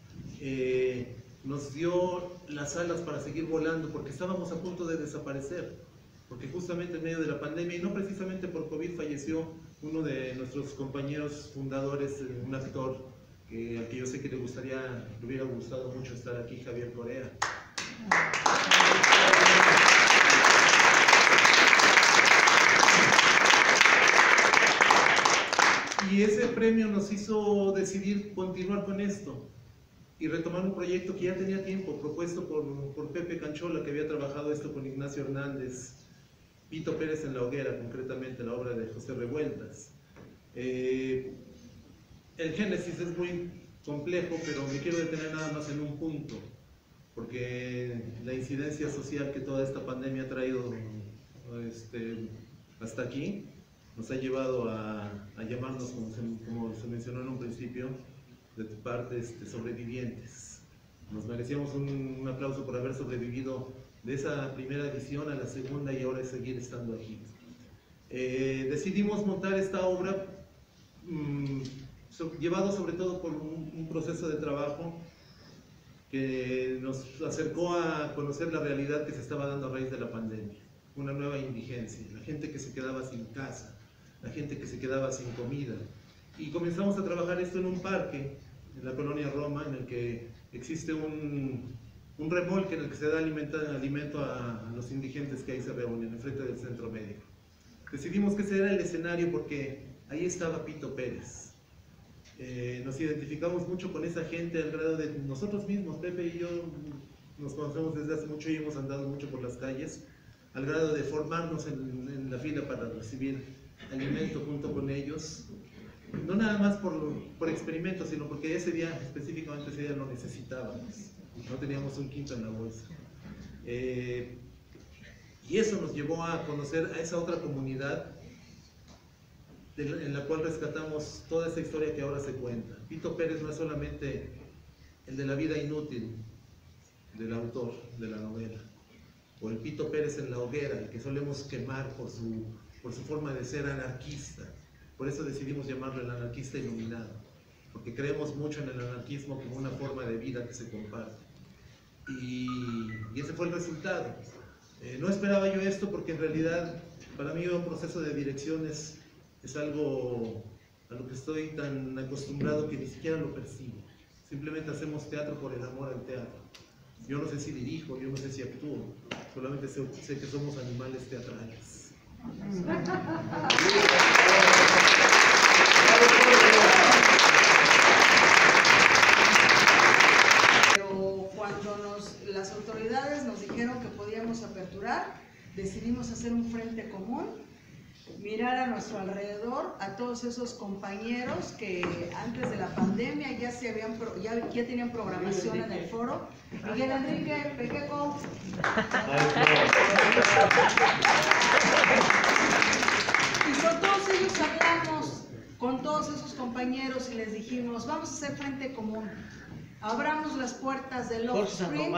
nos dio las alas para seguir volando porque estábamos a punto de desaparecer, porque justamente en medio de la pandemia, y no precisamente por COVID, falleció uno de nuestros compañeros fundadores, un actor al que yo sé que le hubiera gustado mucho estar aquí, Javier Corea. Y ese premio nos hizo decidir continuar con esto y retomar un proyecto que ya tenía tiempo, propuesto por Pepe Canchola, que había trabajado esto con Ignacio Hernández, Pito Pérez en la hoguera, concretamente la obra de José Revueltas. El génesis es muy complejo, pero me quiero detener nada más en un punto, porque la incidencia social que toda esta pandemia ha traído hasta aquí nos ha llevado a llamarnos, como se mencionó en un principio, de parte sobrevivientes. Nos merecíamos un aplauso por haber sobrevivido de esa primera edición a la segunda y ahora seguir estando aquí. Decidimos montar esta obra llevado sobre todo por un proceso de trabajo que nos acercó a conocer la realidad que se estaba dando a raíz de la pandemia. Una nueva indigencia, la gente que se quedaba sin casa, la gente que se quedaba sin comida. Y comenzamos a trabajar esto en un parque, en la colonia Roma, en el que existe un remolque en el que se da alimento a los indigentes que ahí se reúnen, enfrente del centro médico. Decidimos que ese era el escenario porque ahí estaba Pito Pérez. Nos identificamos mucho con esa gente al grado de nosotros mismos, Pepe y yo nos conocemos desde hace mucho y hemos andado mucho por las calles, al grado de formarnos en la fila para recibir alimento junto con ellos, no nada más por experimento, sino porque específicamente ese día lo necesitábamos, no teníamos un quinto en la bolsa. Y eso nos llevó a conocer a esa otra comunidad en la cual rescatamos toda esa historia que ahora se cuenta. Pito Pérez no es solamente el de la vida inútil del autor de la novela, o el Pito Pérez en la hoguera, el que solemos quemar por su forma de ser anarquista. Por eso decidimos llamarlo el anarquista iluminado, porque creemos mucho en el anarquismo como una forma de vida que se comparte. Y ese fue el resultado. No esperaba yo esto porque en realidad para mí un proceso de dirección es algo a lo que estoy tan acostumbrado que ni siquiera lo percibo. Simplemente hacemos teatro por el amor al teatro. Yo no sé si dirijo, yo no sé si actúo, solamente sé que somos animales teatrales. Pero cuando las autoridades nos dijeron que podíamos aperturar, decidimos hacer un frente común, mirar a nuestro alrededor a todos esos compañeros que antes de la pandemia ya tenían programación en el foro. Miguel Enrique, Pequeco. Y con todos ellos hablamos, con todos esos compañeros, y les dijimos, vamos a hacer frente común. Abramos las puertas del Offspring.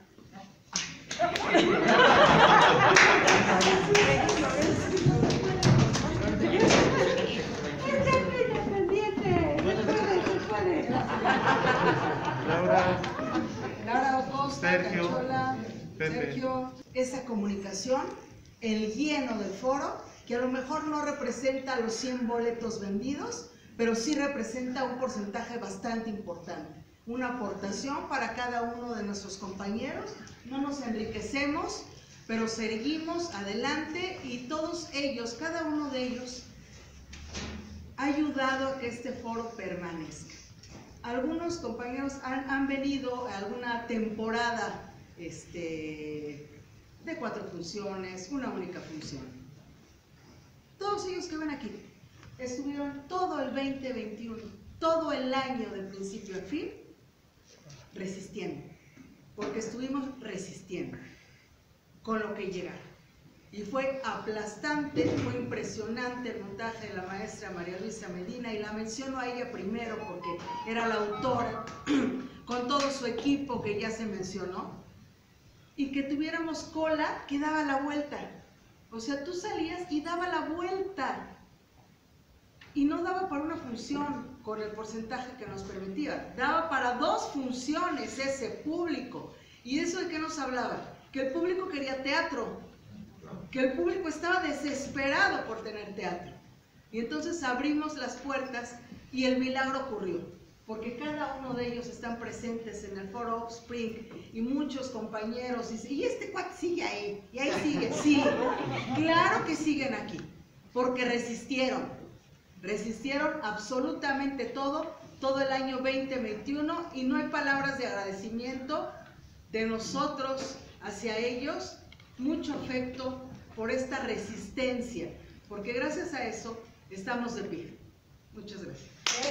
Laura Ocosta, Cachola, Sergio, esa comunicación, el lleno del foro, que a lo mejor no representa los 100 boletos vendidos, pero sí representa un porcentaje bastante importante. Una aportación para cada uno de nuestros compañeros. No nos enriquecemos, pero seguimos adelante, y todos ellos, cada uno de ellos, ha ayudado a que este foro permanezca. Algunos compañeros han venido a alguna temporada de 4 funciones, una única función. Todos ellos que ven aquí estuvieron todo el 2021, todo el año de principio a fin, resistiendo, porque estuvimos resistiendo con lo que llegaron. Y fue aplastante, fue impresionante el montaje de la maestra María Luisa Medina, y la menciono a ella primero porque era la autora, con todo su equipo que ya se mencionó, y que tuviéramos cola que daba la vuelta. O sea, tú salías y daba la vuelta, y no daba para una función con el porcentaje que nos permitía, daba para 2 funciones ese público. ¿Y eso de qué nos hablaba? Que el público quería teatro, que el público estaba desesperado por tener teatro. Y entonces abrimos las puertas y el milagro ocurrió, porque cada uno de ellos están presentes en el foro Offspring, y muchos compañeros dicen, ¿y este cuate sigue ahí? Y ahí sigue. Sí, claro que siguen aquí, porque resistieron absolutamente todo el año 2021, y no hay palabras de agradecimiento de nosotros hacia ellos, mucho afecto por esta resistencia, porque gracias a eso estamos de pie. Muchas gracias.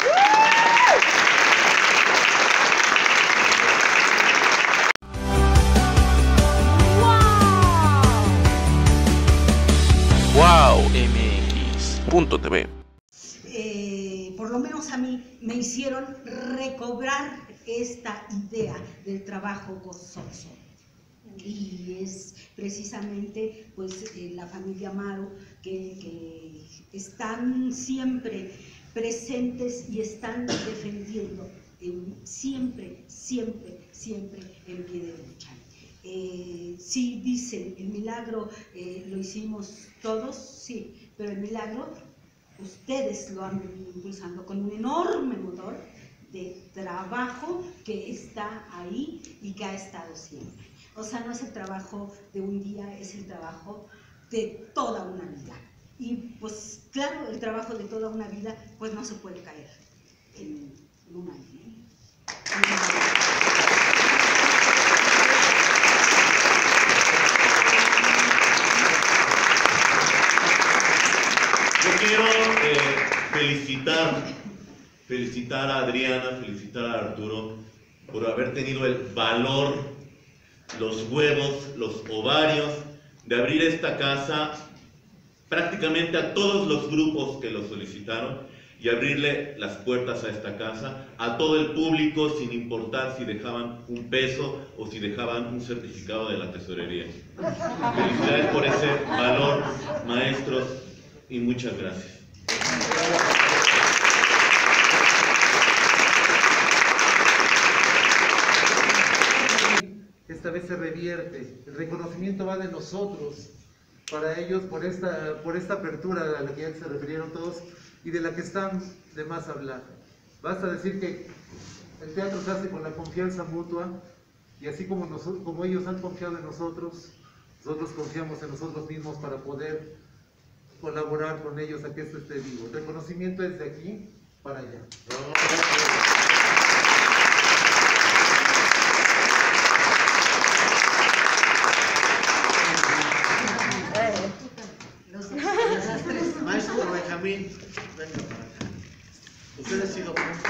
WowMX.tv. Por lo menos a mí me hicieron recobrar esta idea del trabajo gozoso. Y es precisamente pues la familia Amaro que están siempre presentes y están defendiendo siempre en pie de lucha. Sí, dicen, el milagro lo hicimos todos, sí, pero el milagro ustedes lo han venido impulsando con un enorme motor de trabajo que está ahí y que ha estado siempre. O sea, no es el trabajo de un día, es el trabajo de toda una vida. Y pues claro, el trabajo de toda una vida pues no se puede caer en un año. Yo quiero felicitar a Adriana, felicitar a Arturo por haber tenido el valor, los huevos, los ovarios de abrir esta casa prácticamente a todos los grupos que lo solicitaron y abrirle las puertas a esta casa a todo el público, sin importar si dejaban un peso o si dejaban un certificado de la tesorería. Felicidades por ese valor, maestros, y muchas gracias. Esta vez se revierte, el reconocimiento va de nosotros para ellos por esta apertura a la que ya se refirieron todos y de la que están de más hablar. Basta decir que el teatro se hace con la confianza mutua y así como ellos han confiado en nosotros, nosotros confiamos en nosotros mismos para poder colaborar con ellos a que esto esté vivo. El reconocimiento es de aquí para allá. Maestro Benjamín, venga para acá. Usted ha sido punto.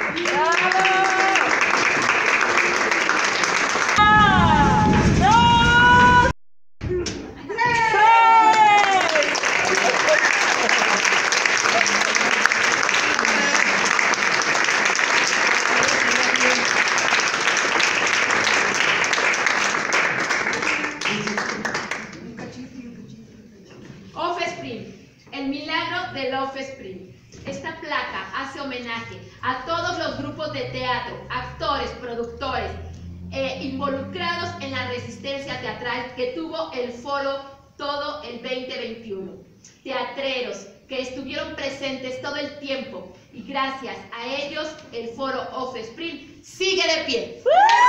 Offspring, el milagro del Offspring. Esta placa hace homenaje a todos los grupos de teatro, actores, productores involucrados en la resistencia teatral que tuvo el foro todo el 2021. Teatreros que estuvieron presentes todo el tiempo y gracias a ellos el foro Offspring sigue de pie.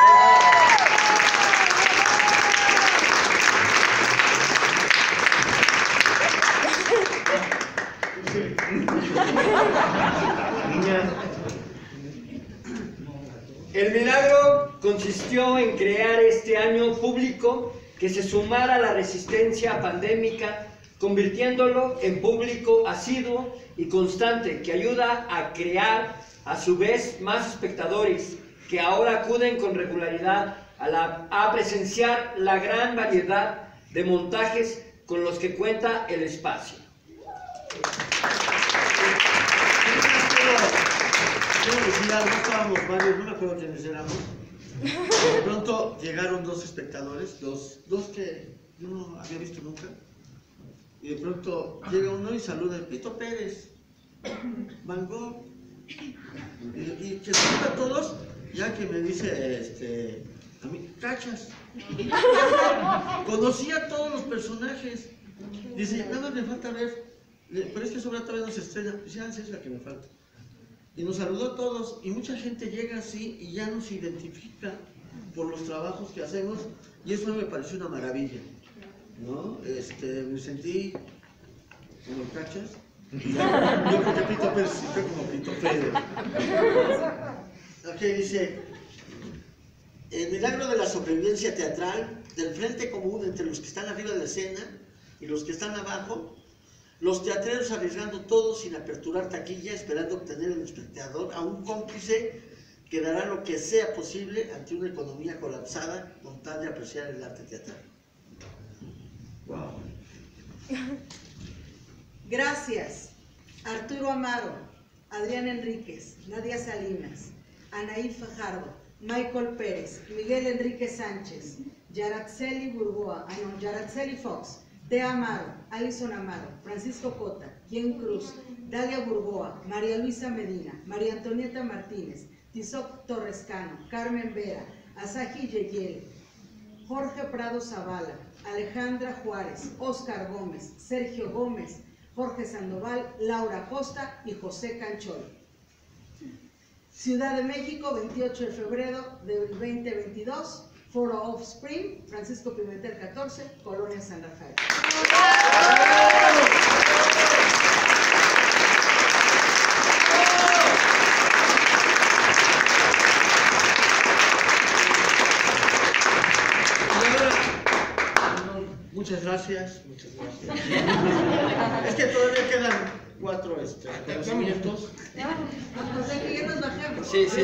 El milagro consistió en crear este año público que se sumara a la resistencia pandémica, convirtiéndolo en público asiduo y constante que ayuda a crear a su vez más espectadores que ahora acuden con regularidad a presenciar la gran variedad de montajes con los que cuenta el espacio. No estábamos varios, no me acuerdo quiénes éramos. De pronto llegaron dos espectadores, dos que yo no había visto nunca. Y de pronto llega uno y saluda, Pito Pérez, Van Gogh. Y que saluda a todos, ya que me dice, a mí, cachas. Conocí a todos los personajes. Dice, nada más me falta ver, pero es que sobra todavía no se estrella. Dice, esa es la que me falta. Y nos saludó a todos, y mucha gente llega así y ya nos identifica por los trabajos que hacemos, y eso me pareció una maravilla, ¿no? Me sentí como el cachas, yo creo que Pito Pérez se sintió como Pito Pérez. Ok, dice, el milagro de la sobrevivencia teatral, del frente común entre los que están arriba de la escena y los que están abajo, los teatreros arriesgando todo sin aperturar taquilla, esperando obtener el espectador a un cómplice que dará lo que sea posible ante una economía colapsada con tal de apreciar el arte teatral. Wow. Gracias, Arturo Amaro, Adrián Enríquez, Nadia Salinas, Anaí Fajardo, Michael Pérez, Miguel Enrique Sánchez, Yaratzeli Fox, Tea Amaro, Alison Amaro, Francisco Cota, Jen Cruz, Dalia Burgoa, María Luisa Medina, María Antonieta Martínez, Tizoc Torrescano, Carmen Vera, Asaji Yeyel, Jorge Prado Zavala, Alejandra Juárez, Óscar Gómez, Sergio Gómez, Jorge Sandoval, Laura Costa y José Canchol. Ciudad de México, 28 de febrero del 2022. Foro Offspring, Francisco Pimentel 14, Colonia San Rafael. Muchas gracias, muchas gracias. Es que todavía quedan 4 reconocimientos. Ya nos bajamos. Sí. Es que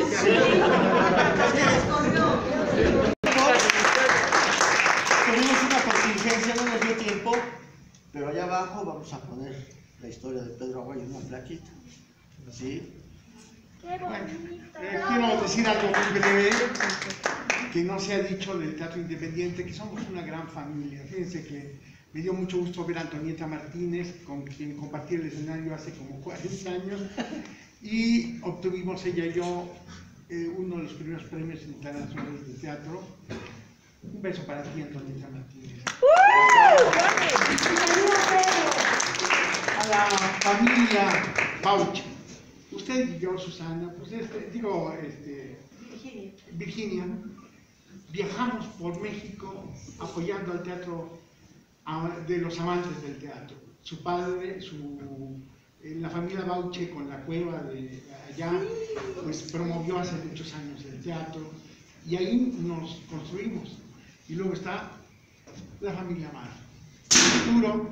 tuvimos una contingencia, no nos dio tiempo, pero allá abajo vamos vamos a poner la historia de Pedro Aguayo en una plaquita. ¿Sí? Bueno, quiero decir algo muy breve que no se ha dicho del teatro independiente, que somos una gran familia. Fíjense que me dio mucho gusto ver a Antonieta Martínez, con quien compartí el escenario hace como 40 años, y obtuvimos ella y yo uno de los primeros premios internacionales de teatro. Un beso para ti, Antonieta Martínez. A la familia Bauche. Usted y yo, Susana, pues Virginia, viajamos por México apoyando al teatro de los amantes del teatro. Su padre, la familia Bauche con la cueva de allá, pues promovió hace muchos años el teatro y ahí nos construimos. Y luego está la familia Mar. Arturo,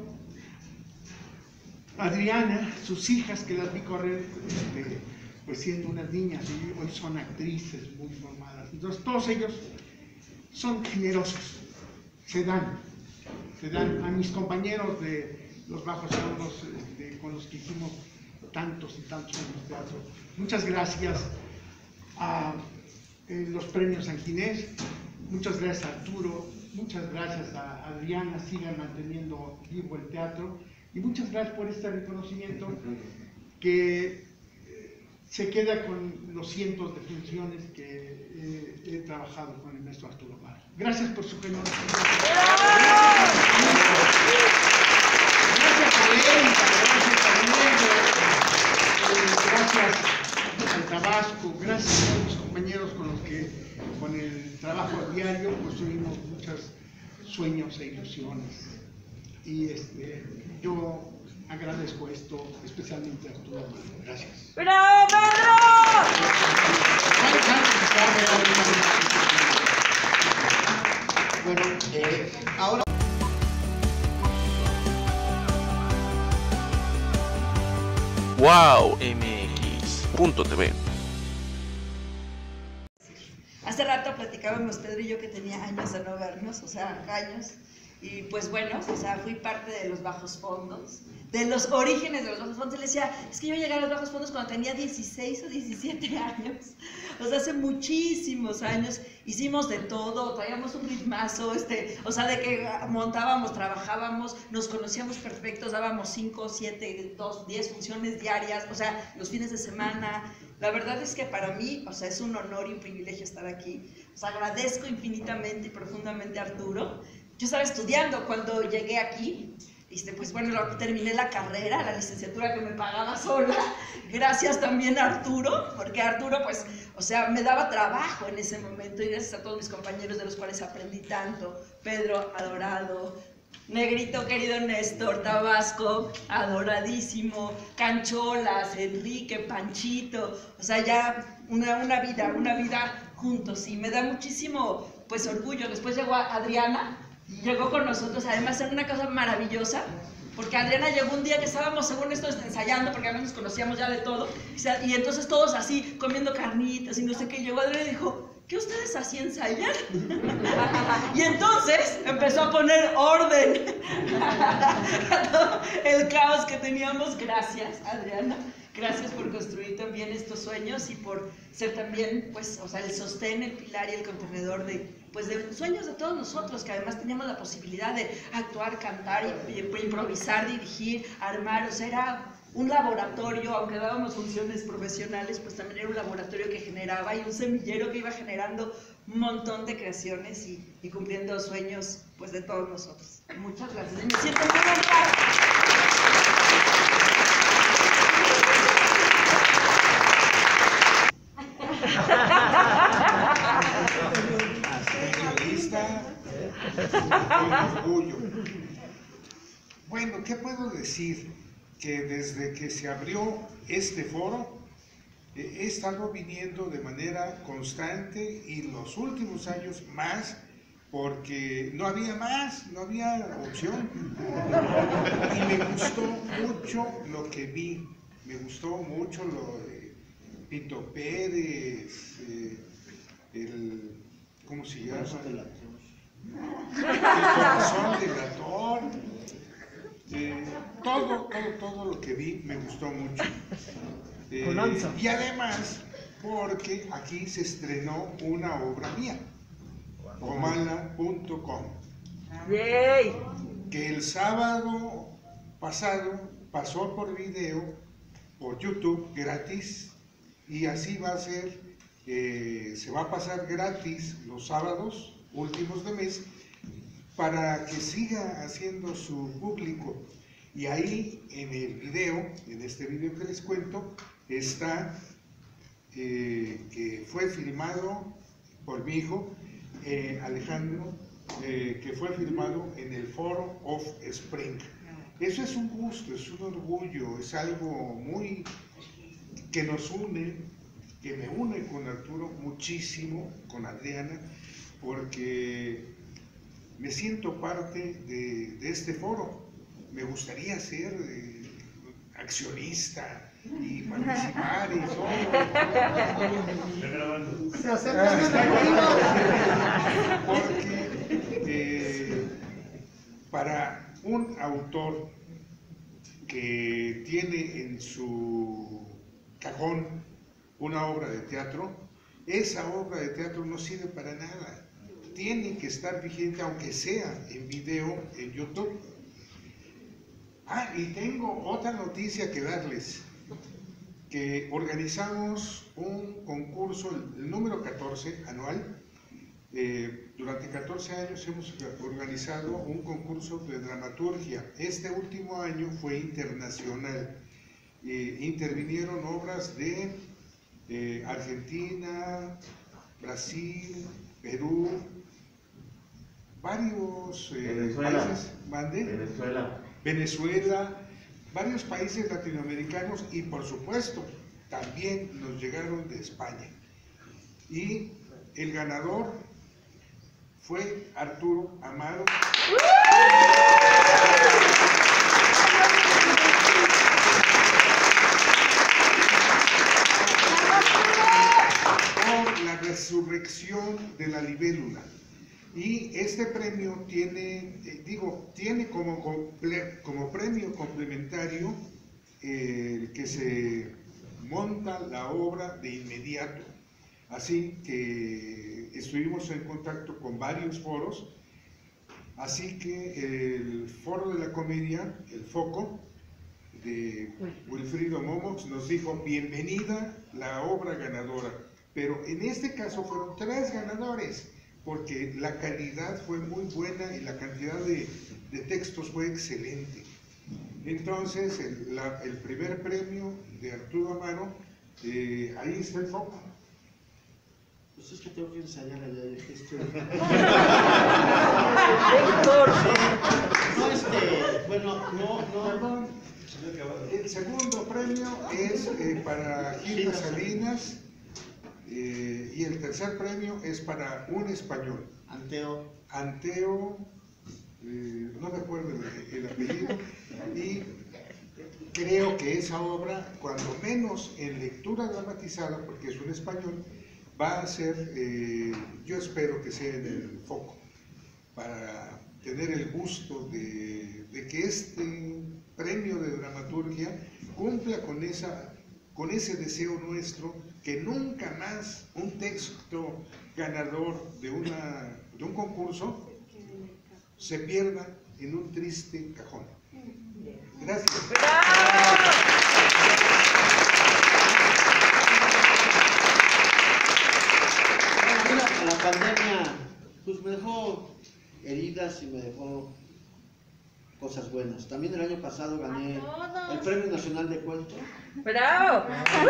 Adriana, sus hijas que las vi correr, pues siendo unas niñas y hoy son actrices muy formadas. Entonces todos ellos son generosos, se dan a mis compañeros de los bajos fondos con los que hicimos tantos y tantos años de teatro. Muchas gracias a los premios San Ginés, muchas gracias a Arturo, muchas gracias a Adriana, sigan manteniendo vivo el teatro y muchas gracias por este reconocimiento que se queda con los cientos de funciones que he trabajado con el maestro Arturo Mar. Gracias por su generosidad. Gracias a Erika, gracias al Tabasco, gracias a los compañeros con los que con el trabajo diario construimos muchos sueños e ilusiones. Y yo agradezco esto especialmente a Arturo Mar. Gracias. ¡Bravo, Pedro! Bueno, ahora... wowmx.tv. Hace rato platicábamos Pedro y yo que tenía años de no vernos, o sea, años. Y pues bueno, o sea, fui parte de los bajos fondos, de los orígenes de los bajos fondos. Le decía, es que yo llegué a los bajos fondos cuando tenía 16 o 17 años. O sea, hace muchísimos años hicimos de todo, traíamos un ritmazo, o sea, de que montábamos, trabajábamos, nos conocíamos perfectos, dábamos 5, 7, 2, 10 funciones diarias, o sea, los fines de semana. La verdad es que para mí, o sea, es un honor y un privilegio estar aquí. Os agradezco infinitamente y profundamente a Arturo. Yo estaba estudiando cuando llegué aquí, pues bueno, terminé la carrera, la licenciatura que me pagaba sola, gracias también a Arturo, porque Arturo, pues, o sea, me daba trabajo en ese momento y gracias a todos mis compañeros de los cuales aprendí tanto, Pedro, adorado, Negrito, querido Néstor, Tabasco, adoradísimo, Cancholas, Enrique, Panchito, o sea, ya una vida juntos y me da muchísimo, pues, orgullo. Después llegó Adriana, llegó con nosotros, además era una cosa maravillosa, porque Adriana llegó un día que estábamos, según esto, ensayando, porque además nos conocíamos ya de todo, y entonces todos así, comiendo carnitas y no sé qué, llegó Adriana y dijo, ¿qué ustedes así ensayan? Y entonces empezó a poner orden a todo el caos que teníamos. Gracias, Adriana. Gracias por construir también estos sueños y por ser también, pues, o sea, el sostén, el pilar y el contenedor de sueños de todos nosotros, que además teníamos la posibilidad de actuar, cantar, improvisar, dirigir, armar. O sea, era un laboratorio, aunque dábamos funciones profesionales, pues también era un laboratorio que generaba y un semillero que iba generando un montón de creaciones y cumpliendo sueños, pues, de todos nosotros. Muchas gracias. Y me siento muy honrada. Orgullo. Bueno, ¿qué puedo decir? Que desde que se abrió este foro he estado viniendo de manera constante y los últimos años más, porque no había más, no había opción. Y me gustó mucho lo que vi, me gustó mucho lo de Pito Pérez, ¿cómo se llama? El corazón del actor. Todo lo que vi me gustó mucho. Y además, porque aquí se estrenó una obra mía, comala.com, que el sábado pasado pasó por video, por YouTube, gratis, y así va a ser, se va a pasar gratis los sábados últimos de mes, para que siga haciendo su público. Y ahí en el video, en este video que les cuento, está que fue filmado por mi hijo Alejandro, que fue filmado en el Foro of Spring. Eso es un gusto, es un orgullo, es algo muy que nos une, que me une con Arturo muchísimo, con Adriana, porque me siento parte de este foro. Me gustaría ser accionista y participar y todo. Se acerca porque para un autor que tiene en su cajón una obra de teatro, esa obra de teatro no sirve para nada. Tiene que estar vigente, aunque sea en video en YouTube. Y tengo otra noticia que darles, que organizamos un concurso, el número 14 anual. Durante 14 años hemos organizado un concurso de dramaturgia. Este último año fue internacional. Intervinieron obras de Argentina, Brasil, Perú, varios países. Venezuela, varios países latinoamericanos y por supuesto también nos llegaron de España. Y el ganador fue Arturo Amaro. Por La resurrección de la libélula. Y este premio tiene, tiene como premio complementario que se monta la obra de inmediato. Así que estuvimos en contacto con varios foros, así que el Foro de la Comedia, el FOCO, de Wilfrido Momox, nos dijo, bienvenida la obra ganadora. Pero en este caso fueron 3 ganadores, porque la calidad fue muy buena y la cantidad de textos fue excelente. Entonces, el primer premio de Arturo Amaro, ahí está el foco. Pues es que tengo que ensayar allá el gesto. No. El segundo premio es para Gilda Salinas. Y el tercer premio es para un español. Anteo, no me acuerdo el apellido, y creo que esa obra, cuando menos en lectura dramatizada, porque es un español, va a ser, yo espero que sea en el foco, para tener el gusto de que este premio de dramaturgia cumpla con ese deseo nuestro, que nunca más un texto ganador de un concurso se pierda en un triste cajón. Gracias. Mira, la pandemia pues me dejó heridas y me dejó cosas buenas. También el año pasado gané el Premio Nacional de Cuento. ¡Bravo!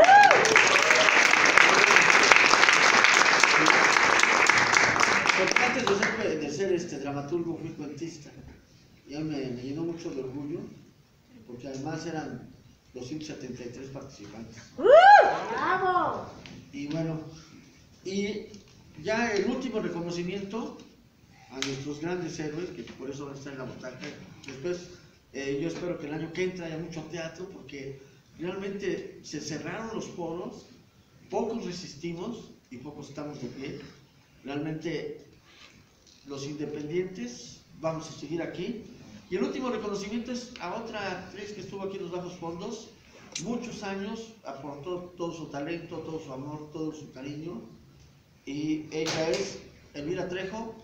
Porque antes de ser dramaturgo fui cuentista. Y me llenó mucho de orgullo, porque además eran 273 participantes. ¡Bravo! Y bueno, y ya el último reconocimiento a nuestros grandes héroes, que por eso van a estar en la butaca. Después, yo espero que el año que entra haya mucho teatro, porque realmente se cerraron los foros, pocos resistimos y pocos estamos de pie. Realmente los independientes vamos a seguir aquí Y el último reconocimiento es a otra actriz que estuvo aquí en los Bajos Fondos, muchos años, aportó todo su talento, todo su amor, todo su cariño, y ella es Elvira Trejo.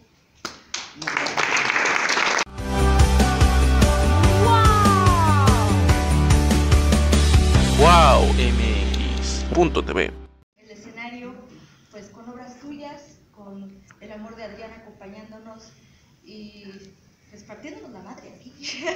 WowMX.tv. El escenario, pues con obras tuyas, con el amor de Adriana acompañándonos y pues partiéndonos la madre aquí.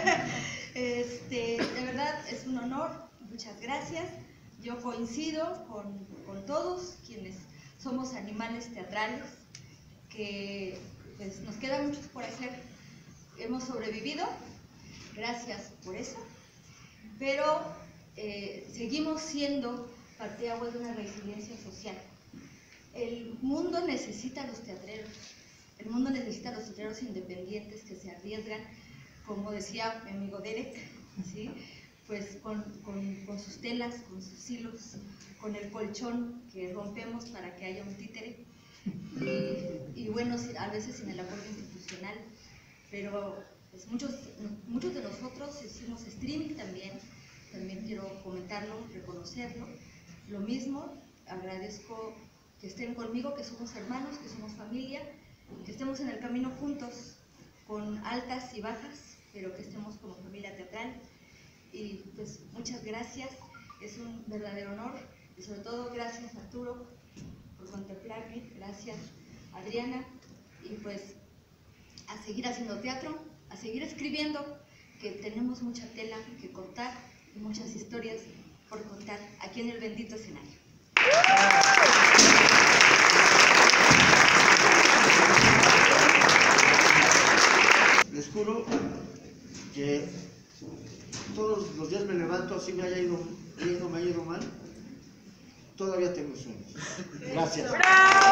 De verdad es un honor, muchas gracias. Yo coincido con todos quienes somos animales teatrales, que pues nos queda mucho por hacer. Hemos sobrevivido, gracias por eso, pero seguimos siendo parteaguas de una resiliencia social. El mundo necesita a los teatreros, el mundo necesita a los teatreros independientes que se arriesgan, como decía mi amigo Derek, ¿sí? Pues con sus telas, con sus hilos, con el colchón que rompemos para que haya un títere, y bueno, a veces sin el apoyo institucional, pero pues muchos de nosotros hicimos streaming también quiero comentarlo, reconocerlo. Lo mismo, agradezco que estén conmigo, que somos hermanos, que somos familia, que estemos en el camino juntos, con altas y bajas, pero que estemos como familia teatral. Y pues muchas gracias, es un verdadero honor, y sobre todo gracias Arturo por contemplarme, gracias Adriana, y pues a seguir haciendo teatro, a seguir escribiendo, que tenemos mucha tela que cortar y muchas historias por contar aquí en el bendito escenario. Les juro que todos los días me levanto, así me haya ido mal, todavía tengo sueños. Gracias.